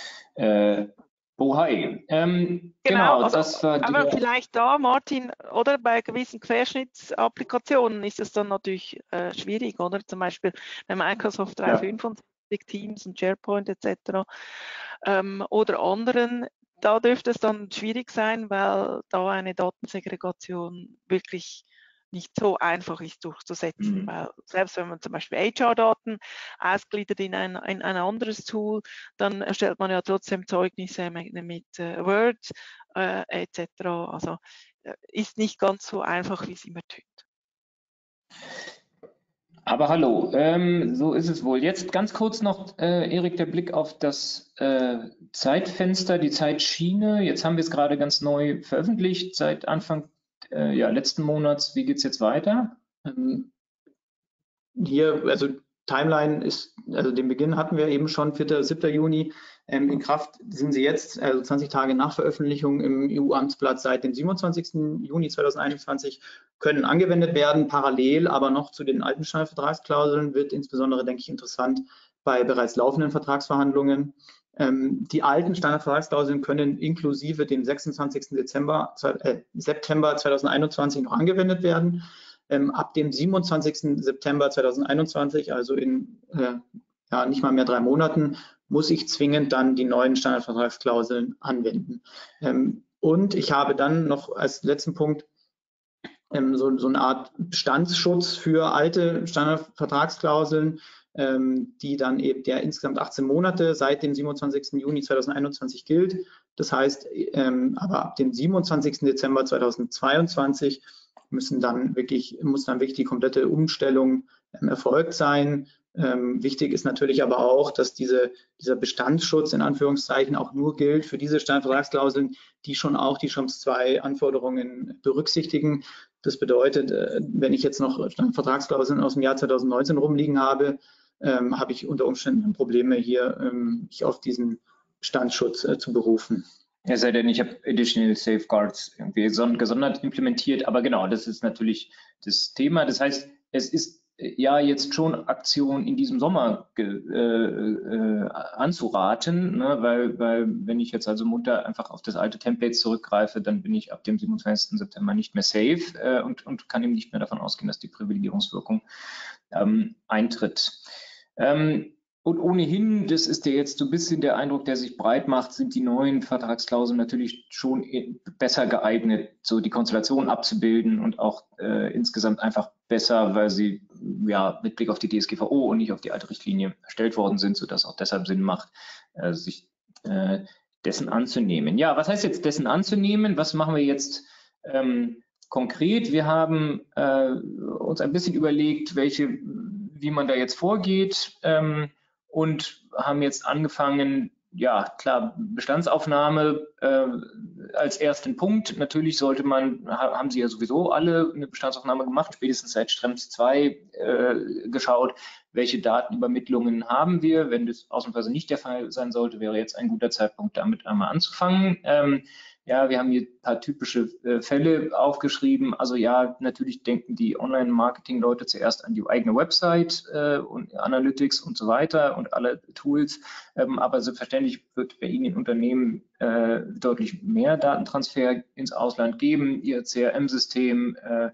Bohai. Genau, also, das war aber vielleicht da, Martin, oder bei gewissen Querschnittsapplikationen ist es dann natürlich schwierig, oder? Zum Beispiel bei Microsoft 365 Teams und SharePoint etc. Oder anderen, da dürfte es dann schwierig sein, weil da eine Datensegregation wirklich nicht so einfach ist durchzusetzen, weil selbst wenn man zum Beispiel HR-Daten ausgliedert in ein anderes Tool, dann erstellt man ja trotzdem Zeugnisse mit Word etc. Also ist nicht ganz so einfach, wie es immer tönt. Aber hallo, so ist es wohl. Jetzt ganz kurz noch, Erik, der Blick auf das Zeitfenster, die Zeitschiene. Jetzt haben wir es gerade ganz neu veröffentlicht, seit Anfang letzten Monats. Wie geht es jetzt weiter? Hier, also Timeline ist, also den Beginn hatten wir eben schon, 4. 7. Juni. In Kraft sind sie jetzt, also 20 Tage nach Veröffentlichung im EU-Amtsblatt seit dem 27. Juni 2021, können angewendet werden, parallel aber noch zu den alten Standardvertragsklauseln, wird insbesondere, denke ich, interessant bei bereits laufenden Vertragsverhandlungen. Die alten Standardvertragsklauseln können inklusive dem 26. September 2021 noch angewendet werden. Ab dem 27. September 2021, also in nicht mal mehr 3 Monaten, muss ich zwingend dann die neuen Standardvertragsklauseln anwenden. Und ich habe dann noch als letzten Punkt so eine Art Bestandsschutz für alte Standardvertragsklauseln, die dann eben insgesamt 18 Monate seit dem 27. Juni 2021 gilt. Das heißt, aber ab dem 27. Dezember 2022 muss dann wirklich die komplette Umstellung erfolgt sein. Wichtig ist natürlich aber auch, dass dieser Bestandsschutz in Anführungszeichen auch nur gilt für diese Standardvertragsklauseln, die schon auch die Schrems 2 Anforderungen berücksichtigen. Das bedeutet, wenn ich jetzt noch Standardvertragsklauseln aus dem Jahr 2019 rumliegen habe, habe ich unter Umständen Probleme hier, mich auf diesen Bestandsschutz zu berufen. Es sei denn, ich habe Additional Safeguards irgendwie gesondert implementiert, aber genau, das ist natürlich das Thema. Das heißt, es ist ja jetzt schon Aktion in diesem Sommer anzuraten, ne? weil wenn ich jetzt also munter einfach auf das alte Template zurückgreife, dann bin ich ab dem 27. September nicht mehr safe und kann eben nicht mehr davon ausgehen, dass die Privilegierungswirkung eintritt. Und ohnehin, das ist ja jetzt so ein bisschen der Eindruck, der sich breit macht, sind die neuen Vertragsklauseln natürlich schon besser geeignet, so die Konstellation abzubilden und auch insgesamt einfach besser, weil sie ja mit Blick auf die DSGVO und nicht auf die alte Richtlinie erstellt worden sind, sodass auch deshalb Sinn macht, sich dessen anzunehmen. Ja, was heißt jetzt dessen anzunehmen? Was machen wir jetzt konkret? Wir haben uns ein bisschen überlegt, wie man da jetzt vorgeht. Und haben jetzt angefangen, ja klar, Bestandsaufnahme als ersten Punkt. Natürlich haben Sie ja sowieso alle eine Bestandsaufnahme gemacht, spätestens seit Schrems 2 geschaut, welche Datenübermittlungen haben wir. Wenn das ausnahmsweise nicht der Fall sein sollte, wäre jetzt ein guter Zeitpunkt, damit einmal anzufangen. Ja, wir haben hier ein paar typische Fälle aufgeschrieben. Also ja, natürlich denken die Online-Marketing-Leute zuerst an die eigene Website und Analytics und so weiter und alle Tools. Aber selbstverständlich wird bei Ihnen in Unternehmen deutlich mehr Datentransfer ins Ausland geben. Ihr CRM-System,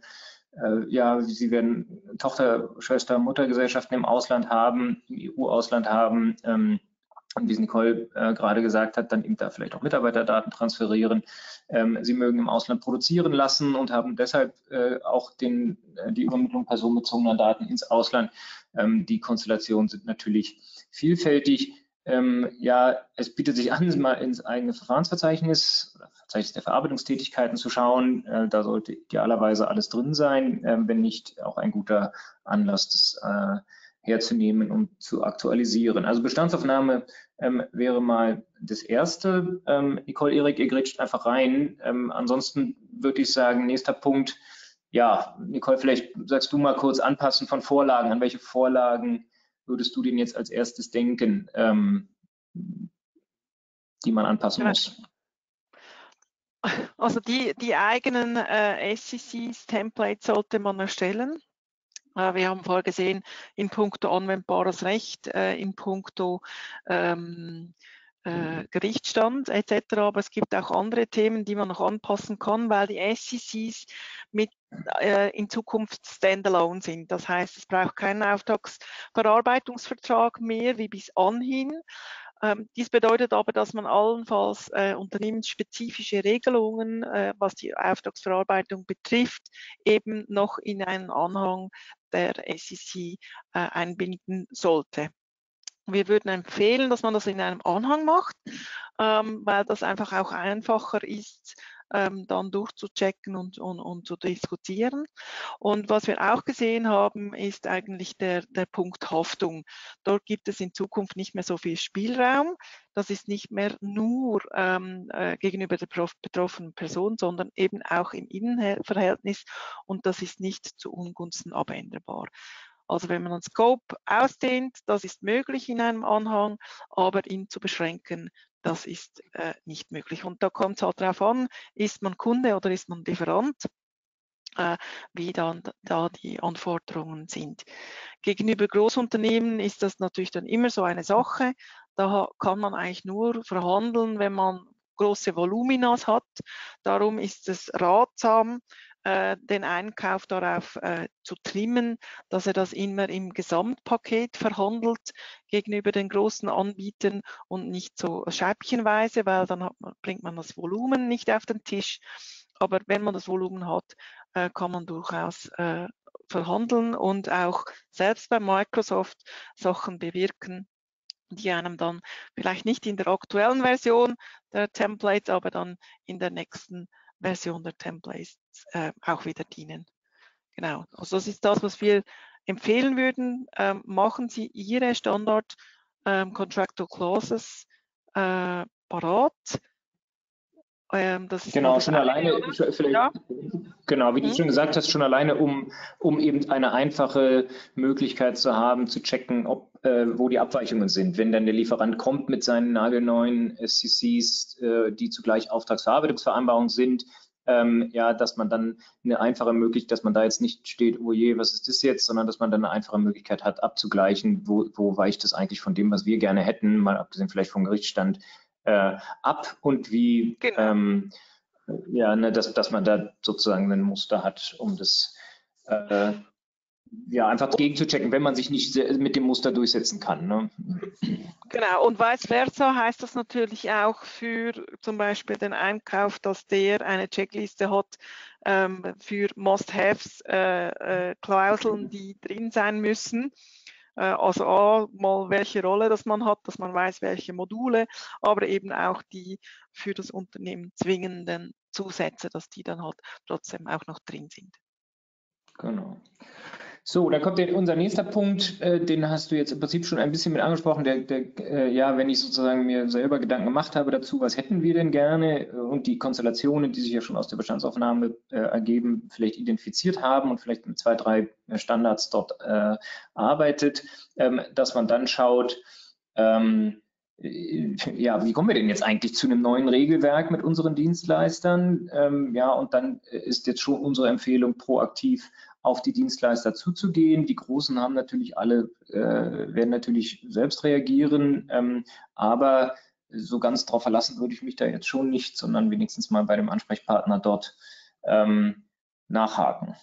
ja, sie werden Tochter, Schwester, Muttergesellschaften im Ausland haben, im EU-Ausland haben, und wie es Nicole gerade gesagt hat, dann eben da vielleicht auch Mitarbeiterdaten transferieren. Sie mögen im Ausland produzieren lassen und haben deshalb auch die Übermittlung personenbezogener Daten ins Ausland. Die Konstellationen sind natürlich vielfältig. Ja, es bietet sich an, mal ins eigene Verfahrensverzeichnis oder Verzeichnis der Verarbeitungstätigkeiten zu schauen. Da sollte idealerweise alles drin sein, wenn nicht auch ein guter Anlass, das herzunehmen und zu aktualisieren. Also Bestandsaufnahme wäre mal das Erste. Nicole, Erik, ihr grätscht einfach rein. Ansonsten würde ich sagen, nächster Punkt. Ja, Nicole, vielleicht sagst du mal kurz Anpassen von Vorlagen. An welche Vorlagen würdest du denn jetzt als erstes denken, die man anpassen muss? Also die eigenen SCCs, Templates sollte man erstellen. Wir haben vorher gesehen, in puncto anwendbares Recht, in puncto Gerichtsstand etc. Aber es gibt auch andere Themen, die man noch anpassen kann, weil die SCCs in Zukunft standalone sind. Das heißt, es braucht keinen Auftragsverarbeitungsvertrag mehr wie bis anhin. Dies bedeutet aber, dass man allenfalls unternehmensspezifische Regelungen, was die Auftragsverarbeitung betrifft, eben noch in einen Anhang der SEC einbinden sollte. Wir würden empfehlen, dass man das in einem Anhang macht, weil das einfach auch einfacher ist, dann durchzuchecken und zu diskutieren. Und was wir auch gesehen haben, ist eigentlich der Punkt Haftung. Dort gibt es in Zukunft nicht mehr so viel Spielraum. Das ist nicht mehr nur gegenüber der betroffenen Person, sondern eben auch im Innenverhältnis und das ist nicht zu Ungunsten abänderbar. Also wenn man den Scope ausdehnt, das ist möglich in einem Anhang, aber ihn zu beschränken, das ist nicht möglich. Und da kommt es halt darauf an, ist man Kunde oder ist man Lieferant, wie dann da die Anforderungen sind. Gegenüber Großunternehmen ist das natürlich dann immer so eine Sache. Da kann man eigentlich nur verhandeln, wenn man große Voluminas hat. Darum ist es ratsam, den Einkauf darauf zu trimmen, dass er das immer im Gesamtpaket verhandelt gegenüber den großen Anbietern und nicht so scheibchenweise, weil dann bringt man das Volumen nicht auf den Tisch. Aber wenn man das Volumen hat, kann man durchaus verhandeln und auch selbst bei Microsoft Sachen bewirken, die einem dann vielleicht nicht in der aktuellen Version der Templates, aber dann in der nächsten Version der Templates auch wieder dienen. Genau, also das ist das, was wir empfehlen würden. Machen Sie Ihre Standard Contractual Clauses parat. Das ist genau, schon alleine, vielleicht, ja. Genau, wie du schon gesagt hast, schon alleine, um eben eine einfache Möglichkeit zu haben, zu checken, wo die Abweichungen sind. Wenn dann der Lieferant kommt mit seinen nagelneuen SCCs, die zugleich Auftragsverarbeitungsvereinbarungen sind, ja, dass man dann eine einfache Möglichkeit, dass man da jetzt nicht steht, oh je, was ist das jetzt, sondern dass man dann eine einfache Möglichkeit hat, abzugleichen, wo weicht es eigentlich von dem, was wir gerne hätten, mal abgesehen vielleicht vom Gerichtsstand, ab und wie, genau. Ja, ne, dass man da sozusagen ein Muster hat, um das ja, einfach gegenzuchecken, wenn man sich nicht mit dem Muster durchsetzen kann. Ne? Genau, und vice versa heißt das natürlich auch für zum Beispiel den Einkauf, dass der eine Checkliste hat für Must-Haves, Klauseln, die drin sein müssen. Also mal welche Rolle das man hat, dass man weiß, welche Module, aber eben auch die für das Unternehmen zwingenden Zusätze, dass die dann halt trotzdem auch noch drin sind. Genau. So, dann kommt unser nächster Punkt, den hast du jetzt im Prinzip schon ein bisschen mit angesprochen, ja, wenn ich sozusagen mir selber Gedanken gemacht habe dazu, was hätten wir denn gerne und die Konstellationen, die sich ja schon aus der Bestandsaufnahme ergeben, vielleicht identifiziert haben und vielleicht mit 2, 3 Standards dort arbeitet, dass man dann schaut, ja, wie kommen wir denn jetzt eigentlich zu einem neuen Regelwerk mit unseren Dienstleistern? Ja, und dann ist jetzt schon unsere Empfehlung, proaktiv auf die Dienstleister zuzugehen. Die Großen haben natürlich alle, werden natürlich selbst reagieren, aber so ganz drauf verlassen würde ich mich da jetzt schon nicht, sondern wenigstens mal bei dem Ansprechpartner dort nachhaken.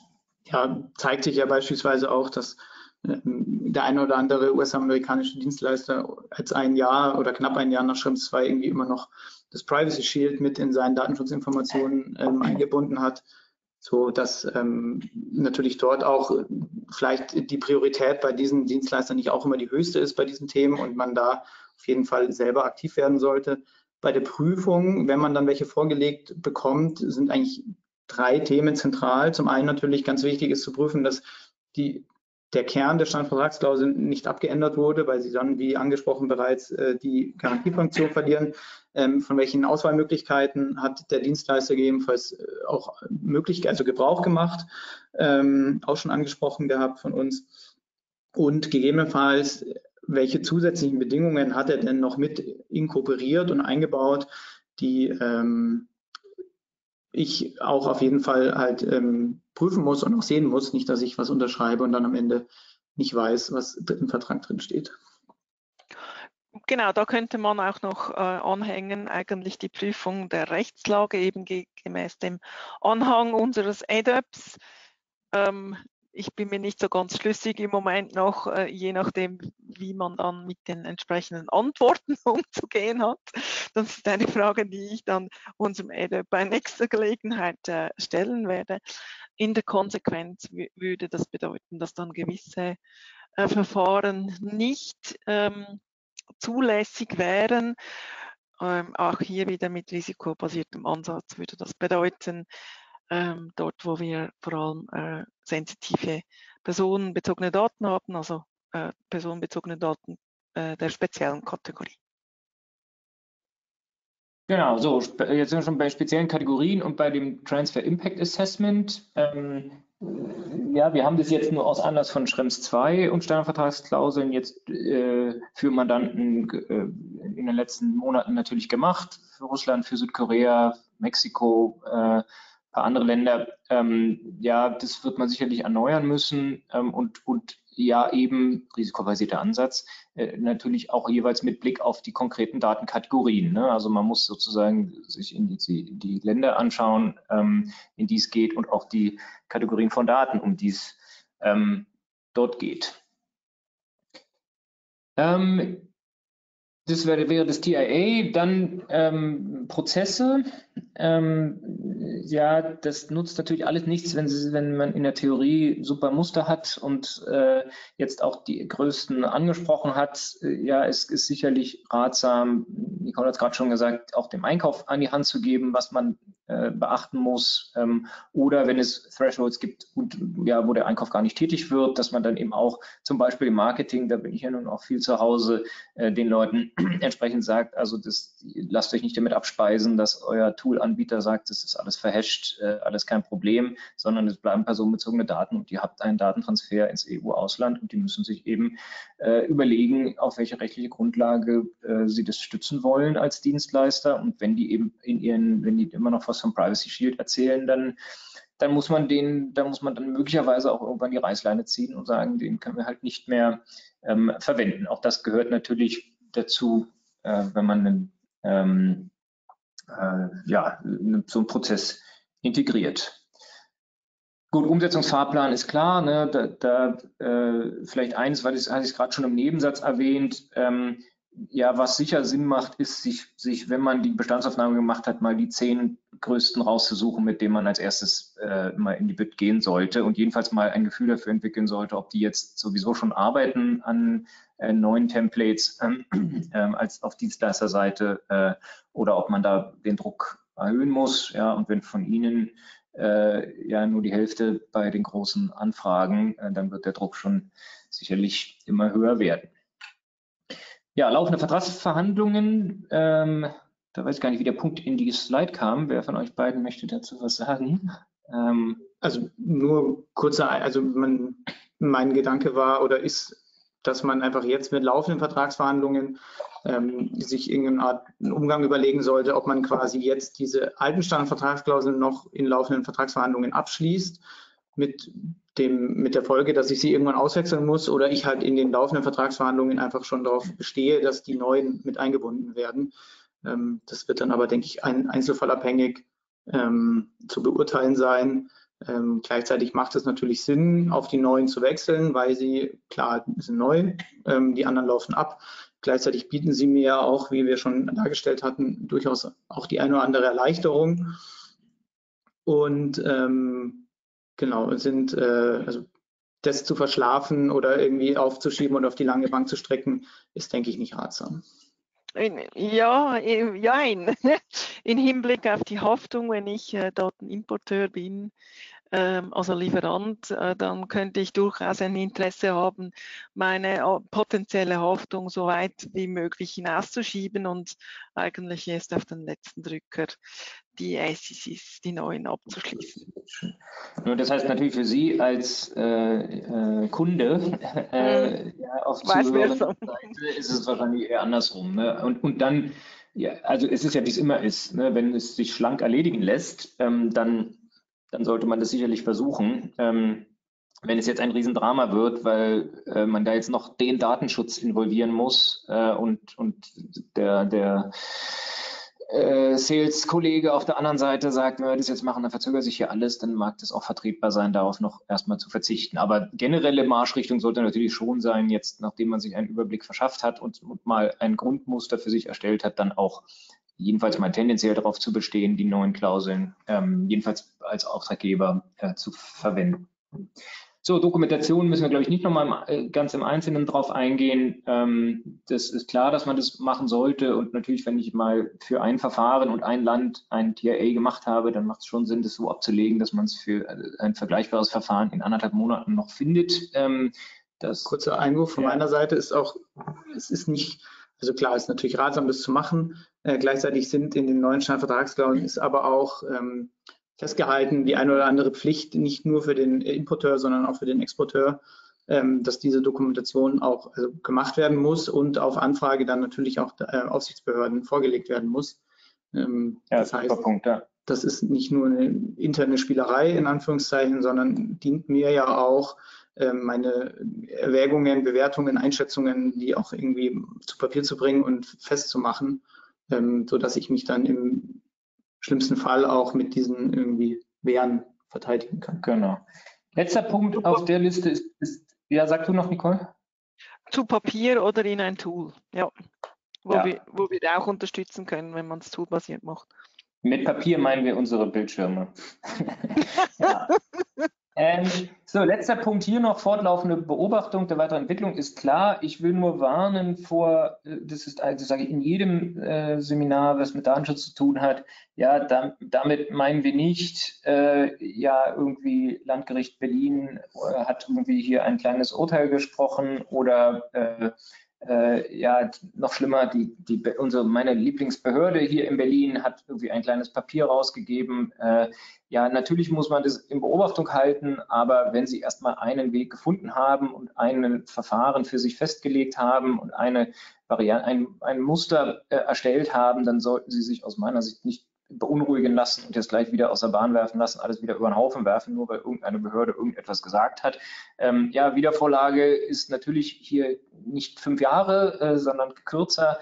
ja, zeigt sich ja beispielsweise auch, dass der eine oder andere US-amerikanische Dienstleister als ein Jahr oder knapp ein Jahr nach Schrems 2 irgendwie immer noch das Privacy Shield mit in seinen Datenschutzinformationen eingebunden hat, so dass natürlich dort auch vielleicht die Priorität bei diesen Dienstleistern nicht auch immer die höchste ist bei diesen Themen und man da auf jeden Fall selber aktiv werden sollte. Bei der Prüfung, wenn man dann welche vorgelegt bekommt, sind eigentlich 3 Themen zentral. Zum einen natürlich ganz wichtig ist zu prüfen, dass der Kern der Standardvertragsklausel nicht abgeändert wurde, weil sie dann, wie angesprochen, bereits die Garantiefunktion verlieren. Von welchen Auswahlmöglichkeiten hat der Dienstleister gegebenenfalls auch Gebrauch gemacht, auch schon angesprochen gehabt von uns. Und gegebenenfalls, welche zusätzlichen Bedingungen hat er denn noch mit inkorporiert und eingebaut, die ich auch auf jeden Fall halt prüfen muss und auch sehen muss, nicht, dass ich was unterschreibe und dann am Ende nicht weiß, was im Vertrag drin steht. Genau, da könnte man auch noch anhängen, eigentlich die Prüfung der Rechtslage, eben gemäß dem Anhang unseres ADAPs. Ich bin mir nicht so ganz schlüssig im Moment noch, je nachdem, wie man dann mit den entsprechenden Antworten umzugehen hat. Das ist eine Frage, die ich dann unserem ADAP bei nächster Gelegenheit stellen werde. In der Konsequenz würde das bedeuten, dass dann gewisse Verfahren nicht zulässig wären. Auch hier wieder mit risikobasiertem Ansatz würde das bedeuten, dort, wo wir vor allem sensitive personenbezogene Daten haben, also personenbezogene Daten der speziellen Kategorie. Genau, so, jetzt sind wir schon bei speziellen Kategorien und bei dem Transfer Impact Assessment. Ja, wir haben das jetzt nur aus Anlass von Schrems 2 und Standardvertragsklauseln jetzt für Mandanten in den letzten Monaten natürlich gemacht. Für Russland, für Südkorea, Mexiko, ein paar andere Länder. Ja, das wird man sicherlich erneuern müssen und ja, eben risikobasierter Ansatz, natürlich auch jeweils mit Blick auf die konkreten Datenkategorien. Ne? Also man muss sozusagen sich in die Länder anschauen, in die es geht und auch die Kategorien von Daten, um die es dort geht. Das wäre das TIA, dann Prozesse. Ja, das nutzt natürlich alles nichts, wenn man in der Theorie super Muster hat und jetzt auch die größten angesprochen hat. Ja, es ist sicherlich ratsam, Nicole hat es gerade schon gesagt, auch dem Einkauf an die Hand zu geben, was man beachten muss. Oder wenn es Thresholds gibt, ja, wo der Einkauf gar nicht tätig wird, dass man dann eben auch zum Beispiel im Marketing, da bin ich ja nun auch viel zu Hause, den Leuten entsprechend sagt, also lasst euch nicht damit abspeisen, dass euer Tool-Anbieter sagt, das ist alles verhasht, alles kein Problem, sondern es bleiben personenbezogene Daten und ihr habt einen Datentransfer ins EU-Ausland und die müssen sich eben überlegen, auf welche rechtliche Grundlage sie das stützen wollen als Dienstleister. Und wenn die eben wenn die immer noch was vom Privacy Shield erzählen, dann muss man dann möglicherweise auch irgendwann die Reißleine ziehen und sagen, den können wir halt nicht mehr verwenden. Auch das gehört natürlich dazu, wenn man so einen Prozess integriert. Gut, Umsetzungsfahrplan ist klar, ne, vielleicht eines, weil das hatte ich gerade schon im Nebensatz erwähnt, ja, was sicher Sinn macht, ist sich, wenn man die Bestandsaufnahme gemacht hat, mal die 10 größten rauszusuchen, mit denen man als erstes mal in die BIT gehen sollte und jedenfalls mal ein Gefühl dafür entwickeln sollte, ob die jetzt sowieso schon arbeiten an neuen Templates als auf Dienstleisterseite oder ob man da den Druck erhöhen muss. Ja, und wenn von Ihnen ja nur die Hälfte bei den großen Anfragen, dann wird der Druck schon sicherlich immer höher werden. Ja, laufende Vertragsverhandlungen, da weiß ich gar nicht, wie der Punkt in die Slide kam. Wer von euch beiden möchte dazu was sagen? Also nur kurzer, also mein Gedanke war oder ist, dass man einfach jetzt mit laufenden Vertragsverhandlungen sich irgendeine Art einen Umgang überlegen sollte, ob man quasi jetzt diese alten Standardvertragsklauseln noch in laufenden Vertragsverhandlungen abschließt, mit der Folge, dass ich sie irgendwann auswechseln muss oder ich halt in den laufenden Vertragsverhandlungen einfach schon darauf bestehe, dass die neuen mit eingebunden werden. Das wird dann aber, denke ich, einzelfallabhängig zu beurteilen sein. Gleichzeitig macht es natürlich Sinn, auf die neuen zu wechseln, weil sie, klar, sind neu, die anderen laufen ab. Gleichzeitig bieten sie mir auch, wie wir schon dargestellt hatten, durchaus auch die eine oder andere Erleichterung. Und genau, sind also das zu verschlafen oder irgendwie aufzuschieben und auf die lange Bank zu strecken, ist, denke ich, nicht ratsam. Ja, in Hinblick auf die Haftung, wenn ich Datenimporteur bin, also Lieferant, dann könnte ich durchaus ein Interesse haben, meine potenzielle Haftung so weit wie möglich hinauszuschieben und eigentlich erst auf den letzten Drücker die SECs, die neuen, abzuschließen. Nur das heißt natürlich für Sie als Kunde ja, auf Zuhörerseite ist es wahrscheinlich eher andersrum. Ne? Und dann, ja, also es ist ja, wie es immer ist, ne? Wenn es sich schlank erledigen lässt, dann sollte man das sicherlich versuchen. Wenn es jetzt ein Riesendrama wird, weil man da jetzt noch den Datenschutz involvieren muss und der Sales-Kollege auf der anderen Seite sagt, wenn wir das jetzt machen, dann verzögert sich hier alles, dann mag das auch vertretbar sein, darauf noch erstmal zu verzichten. Aber generelle Marschrichtung sollte natürlich schon sein, jetzt nachdem man sich einen Überblick verschafft hat und mal ein Grundmuster für sich erstellt hat, dann auch jedenfalls mal tendenziell darauf zu bestehen, die neuen Klauseln jedenfalls als Auftraggeber zu verwenden. So, Dokumentation müssen wir, glaube ich, nicht nochmal ganz im Einzelnen drauf eingehen. Das ist klar, dass man das machen sollte. Und natürlich, wenn ich mal für ein Verfahren und ein Land ein TIA gemacht habe, dann macht es schon Sinn, das so abzulegen, dass man es für ein vergleichbares Verfahren in 1,5 Monaten noch findet. Kurzer Einwurf von meiner Seite ist auch, es ist nicht, also klar, es ist natürlich ratsam, das zu machen. Gleichzeitig sind in den neuen Standardvertragsklauseln ist aber auch festgehalten, die eine oder andere Pflicht, nicht nur für den Importeur, sondern auch für den Exporteur, dass diese Dokumentation auch gemacht werden muss und auf Anfrage dann natürlich auch Aufsichtsbehörden vorgelegt werden muss. Das heißt, das ist nicht nur eine interne Spielerei in Anführungszeichen, sondern dient mir ja auch, meine Erwägungen, Bewertungen, Einschätzungen, die auch irgendwie zu Papier zu bringen und festzumachen, sodass ich mich dann im schlimmsten Fall auch mit diesen irgendwie Wehren verteidigen kann. Genau. Letzter Punkt auf der Liste ist, ja, sag du noch, Nicole? Zu Papier oder in ein Tool, ja. Wo wir auch unterstützen können, wenn man es toolbasiert macht. Mit Papier meinen wir unsere Bildschirme. Ja. So, letzter Punkt hier noch, fortlaufende Beobachtung der weiteren Entwicklung ist klar. Ich will nur warnen vor, das ist also, sage ich, in jedem Seminar, was mit Datenschutz zu tun hat, ja, damit meinen wir nicht, ja, irgendwie Landgericht Berlin hat irgendwie hier ein kleines Urteil gesprochen oder ja, noch schlimmer, meine Lieblingsbehörde hier in Berlin hat irgendwie ein kleines Papier rausgegeben. Ja, natürlich muss man das in Beobachtung halten, aber wenn Sie erstmal einen Weg gefunden haben und ein Verfahren für sich festgelegt haben und eine Variante, ein Muster erstellt haben, dann sollten Sie sich aus meiner Sicht nicht beunruhigen lassen und jetzt gleich wieder aus der Bahn werfen lassen, alles wieder über den Haufen werfen, nur weil irgendeine Behörde irgendetwas gesagt hat. Ja, Wiedervorlage ist natürlich hier nicht 5 Jahre, sondern kürzer,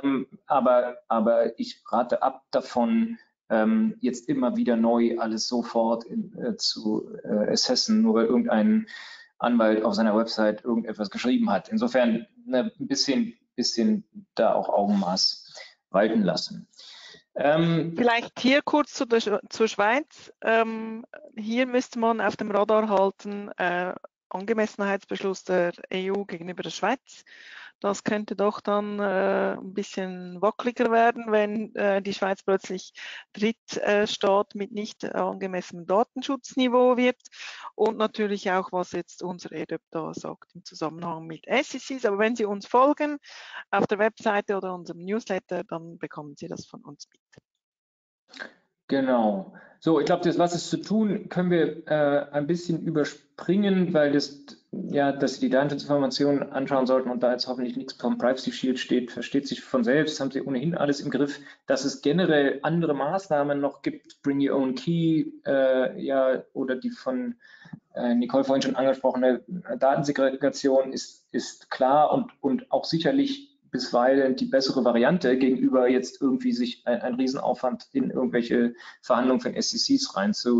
aber ich rate ab davon, jetzt immer wieder neu alles sofort zu assessen, nur weil irgendein Anwalt auf seiner Website irgendetwas geschrieben hat. Insofern ein bisschen da auch Augenmaß walten lassen. Vielleicht hier kurz zur Schweiz. Hier müsste man auf dem Radar halten, Angemessenheitsbeschluss der EU gegenüber der Schweiz. Das könnte doch dann ein bisschen wackeliger werden, wenn die Schweiz plötzlich Drittstaat mit nicht angemessenem Datenschutzniveau wird. Und natürlich auch, was jetzt unser EDEP da sagt im Zusammenhang mit SECs. Aber wenn Sie uns folgen auf der Webseite oder unserem Newsletter, dann bekommen Sie das von uns mit. Genau. So, ich glaube, das, was ist zu tun, können wir ein bisschen überspringen, weil das, ja, dass Sie die Datenschutzinformationen anschauen sollten und da jetzt hoffentlich nichts vom Privacy Shield steht, versteht sich von selbst, haben Sie ohnehin alles im Griff. Dass es generell andere Maßnahmen noch gibt, Bring Your Own Key, ja, oder die von Nicole vorhin schon angesprochene Datensegregation ist klar und auch sicherlich bisweilen die bessere Variante gegenüber jetzt irgendwie sich ein Riesenaufwand in irgendwelche Verhandlungen von SECs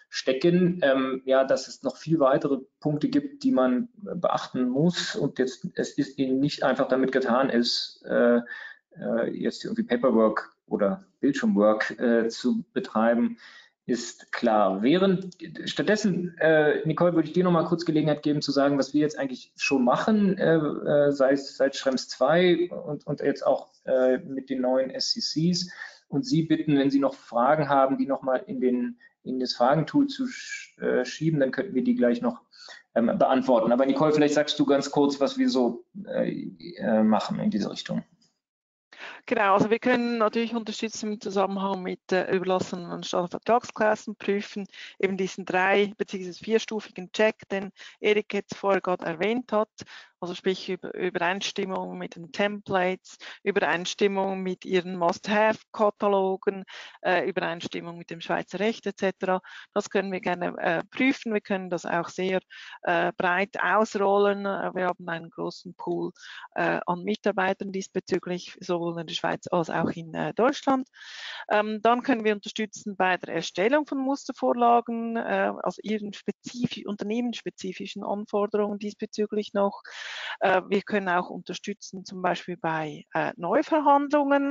stecken, ja, dass es noch viel weitere Punkte gibt, die man beachten muss und jetzt es ist eben nicht einfach damit getan ist, jetzt irgendwie Paperwork oder Bildschirmwork zu betreiben, ist klar. Stattdessen, Nicole, würde ich dir noch mal kurz Gelegenheit geben zu sagen, was wir jetzt eigentlich schon machen, seit Schrems 2 und jetzt auch mit den neuen SCCs und Sie bitten, wenn Sie noch Fragen haben, die noch mal in das Fragentool zu schieben, dann könnten wir die gleich noch beantworten. Aber Nicole, vielleicht sagst du ganz kurz, was wir so machen in diese Richtung. Genau, also wir können natürlich unterstützen im Zusammenhang mit überlassenen Standardvertragsklassen, prüfen eben diesen 3- bzw. 4-stufigen Check, den Erik jetzt vorher gerade erwähnt hat, also sprich Übereinstimmung mit den Templates, Übereinstimmung mit ihren Must-Have-Katalogen, Übereinstimmung mit dem Schweizer Recht etc. Das können wir gerne prüfen, wir können das auch sehr breit ausrollen. Wir haben einen großen Pool an Mitarbeitern diesbezüglich, sowohl in der Schweiz als auch in Deutschland. Dann können wir unterstützen bei der Erstellung von Mustervorlagen, also ihren unternehmensspezifischen Anforderungen diesbezüglich noch. Wir können auch unterstützen, zum Beispiel bei Neuverhandlungen.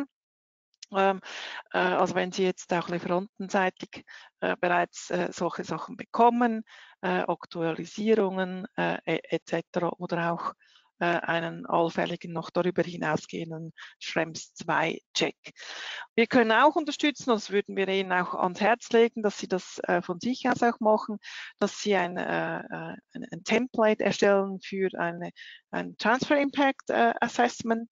Also wenn Sie jetzt auch lieferantenseitig bereits solche Sachen bekommen, Aktualisierungen etc. oder auch einen allfälligen, noch darüber hinausgehenden Schrems 2 Check. Wir können auch unterstützen, das würden wir Ihnen auch ans Herz legen, dass Sie das von sich aus auch machen, dass Sie ein Template erstellen für ein Transfer Impact Assessment,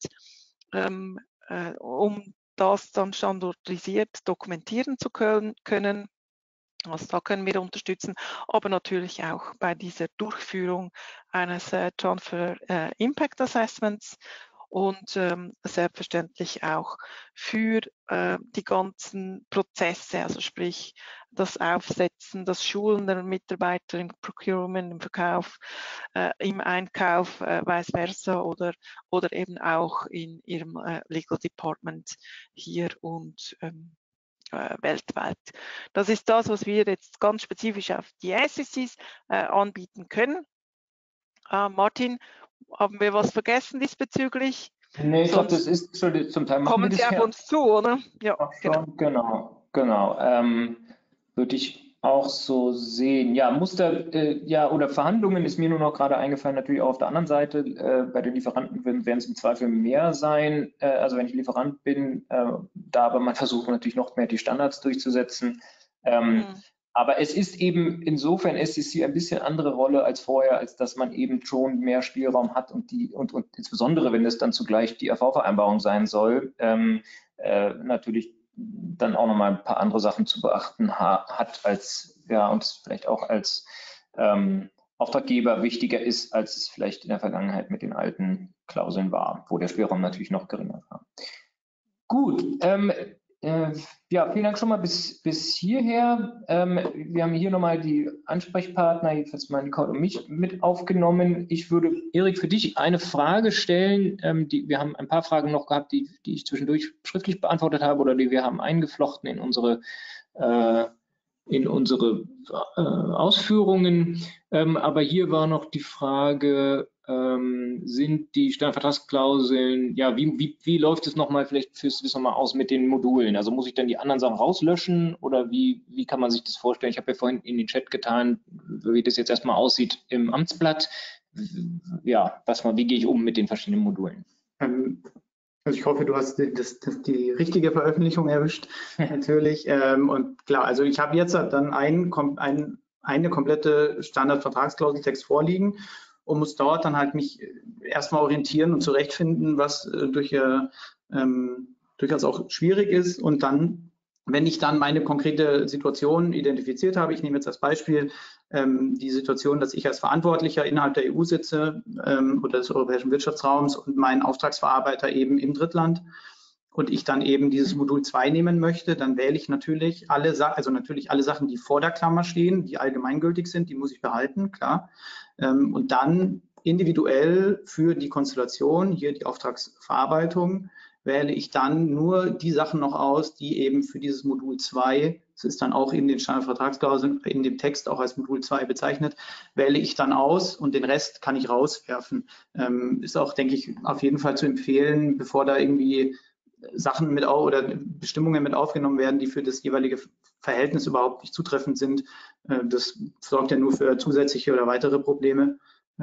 um das dann standardisiert dokumentieren zu können. Also da können wir unterstützen, aber natürlich auch bei dieser Durchführung eines Transfer Impact Assessments und selbstverständlich auch für die ganzen Prozesse, also sprich das Aufsetzen, das Schulen der Mitarbeiter im Procurement, im Verkauf, im Einkauf, vice versa oder eben auch in ihrem Legal Department hier und weltweit. Das ist das, was wir jetzt ganz spezifisch auf die SCCs anbieten können. Martin, haben wir was vergessen diesbezüglich? Nee, ich glaube, das ist schon zum Teil. Kommen Sie auf uns zu, oder? Ja, genau. Würde ich auch so sehen. Ja, Muster oder Verhandlungen ist mir nur noch gerade eingefallen, natürlich auch auf der anderen Seite. Bei den Lieferanten werden es im Zweifel mehr sein. Also wenn ich Lieferant bin, da aber man versucht natürlich noch mehr die Standards durchzusetzen. Aber es ist eben insofern SCC ein bisschen andere Rolle als vorher, als dass man eben schon mehr Spielraum hat und insbesondere, wenn es dann zugleich die AV-Vereinbarung sein soll, natürlich dann auch nochmal ein paar andere Sachen zu beachten hat als, ja, und vielleicht auch als Auftraggeber wichtiger ist, als es vielleicht in der Vergangenheit mit den alten Klauseln war, wo der Spielraum natürlich noch geringer war. Gut, ja, vielen Dank schon mal bis hierher. Wir haben hier nochmal die Ansprechpartner, jedenfalls mal Nicole und mich mit aufgenommen. Ich würde, Erik, für dich eine Frage stellen. Wir haben ein paar Fragen noch gehabt, die ich zwischendurch schriftlich beantwortet habe oder die wir haben eingeflochten in unsere Ausführungen. Aber hier war noch die Frage, sind die Standardvertragsklauseln, ja, wie läuft es nochmal, vielleicht führst du das nochmal aus mit den Modulen? Also muss ich dann die anderen Sachen rauslöschen oder wie kann man sich das vorstellen? Ich habe ja vorhin in den Chat getan, wie das jetzt erstmal aussieht im Amtsblatt. Ja, wie gehe ich um mit den verschiedenen Modulen? Also ich hoffe, du hast die richtige Veröffentlichung erwischt, natürlich. Und klar, also ich habe jetzt dann eine komplette Standardvertragsklauseltext vorliegen und muss dort dann halt mich erstmal orientieren und zurechtfinden, was durchaus auch schwierig ist. Und dann, wenn ich dann meine konkrete Situation identifiziert habe, ich nehme jetzt als Beispiel die Situation, dass ich als Verantwortlicher innerhalb der EU sitze oder des europäischen Wirtschaftsraums und mein Auftragsverarbeiter eben im Drittland und ich dann eben dieses Modul 2 nehmen möchte, dann wähle ich natürlich alle Sachen, die vor der Klammer stehen, die allgemeingültig sind, die muss ich behalten, klar. Und dann individuell für die Konstellation, hier die Auftragsverarbeitung, wähle ich dann nur die Sachen noch aus, die eben für dieses Modul 2, das ist dann auch in den Standardvertragsklauseln, in dem Text auch als Modul 2 bezeichnet, wähle ich dann aus und den Rest kann ich rauswerfen. Ist auch, denke ich, auf jeden Fall zu empfehlen, bevor da irgendwie Sachen mit oder Bestimmungen mit aufgenommen werden, die für das jeweilige Verhältnis überhaupt nicht zutreffend sind. Das sorgt ja nur für zusätzliche oder weitere Probleme.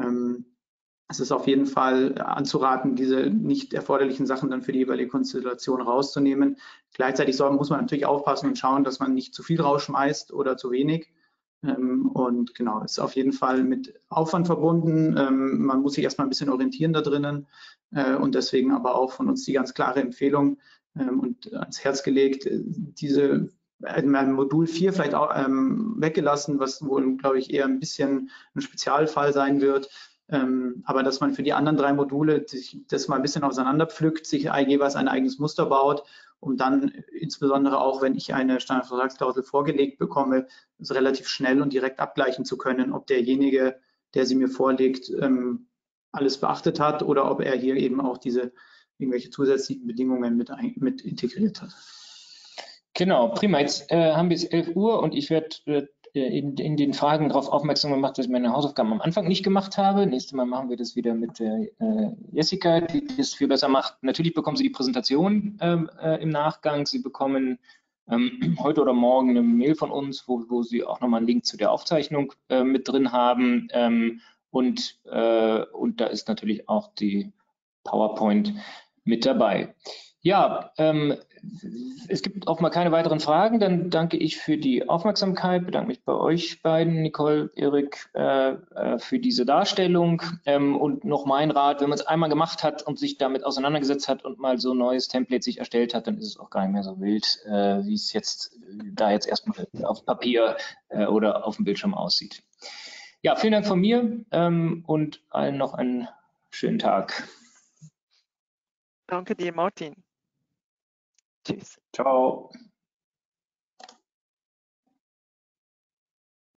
Es ist auf jeden Fall anzuraten, diese nicht erforderlichen Sachen dann für die jeweilige Konstellation rauszunehmen. Gleichzeitig muss man natürlich aufpassen und schauen, dass man nicht zu viel rausschmeißt oder zu wenig. Und genau, ist auf jeden Fall mit Aufwand verbunden. Man muss sich erstmal ein bisschen orientieren da drinnen und deswegen aber auch von uns die ganz klare Empfehlung und ans Herz gelegt, diese in Modul 4 vielleicht auch weggelassen, was wohl, glaube ich, eher ein bisschen ein Spezialfall sein wird. Aber dass man für die anderen 3 Module sich das mal ein bisschen auseinanderpflückt, sich jeweils ein eigenes Muster baut, um dann insbesondere auch, wenn ich eine Standardvertragsklausel vorgelegt bekomme, es relativ schnell und direkt abgleichen zu können, ob derjenige, der sie mir vorlegt, alles beachtet hat oder ob er hier eben auch irgendwelche zusätzlichen Bedingungen mit integriert hat. Genau, prima. Jetzt haben wir es 11 Uhr und ich werde in den Fragen darauf aufmerksam gemacht, dass ich meine Hausaufgaben am Anfang nicht gemacht habe. Nächstes Mal machen wir das wieder mit Jessica, die das viel besser macht. Natürlich bekommen Sie die Präsentation im Nachgang. Sie bekommen heute oder morgen eine Mail von uns, wo Sie auch nochmal einen Link zu der Aufzeichnung mit drin haben. Und da ist natürlich auch die PowerPoint mit dabei. Ja, es gibt auch mal keine weiteren Fragen. Dann danke ich für die Aufmerksamkeit, bedanke mich bei euch beiden, Nicole, Erik, für diese Darstellung. Und noch mein Rat, wenn man es einmal gemacht hat und sich damit auseinandergesetzt hat und mal so ein neues Template sich erstellt hat, dann ist es auch gar nicht mehr so wild, wie es jetzt erstmal auf Papier oder auf dem Bildschirm aussieht. Ja, vielen Dank von mir und allen noch einen schönen Tag. Danke dir, Martin. Tschüss. Ciao.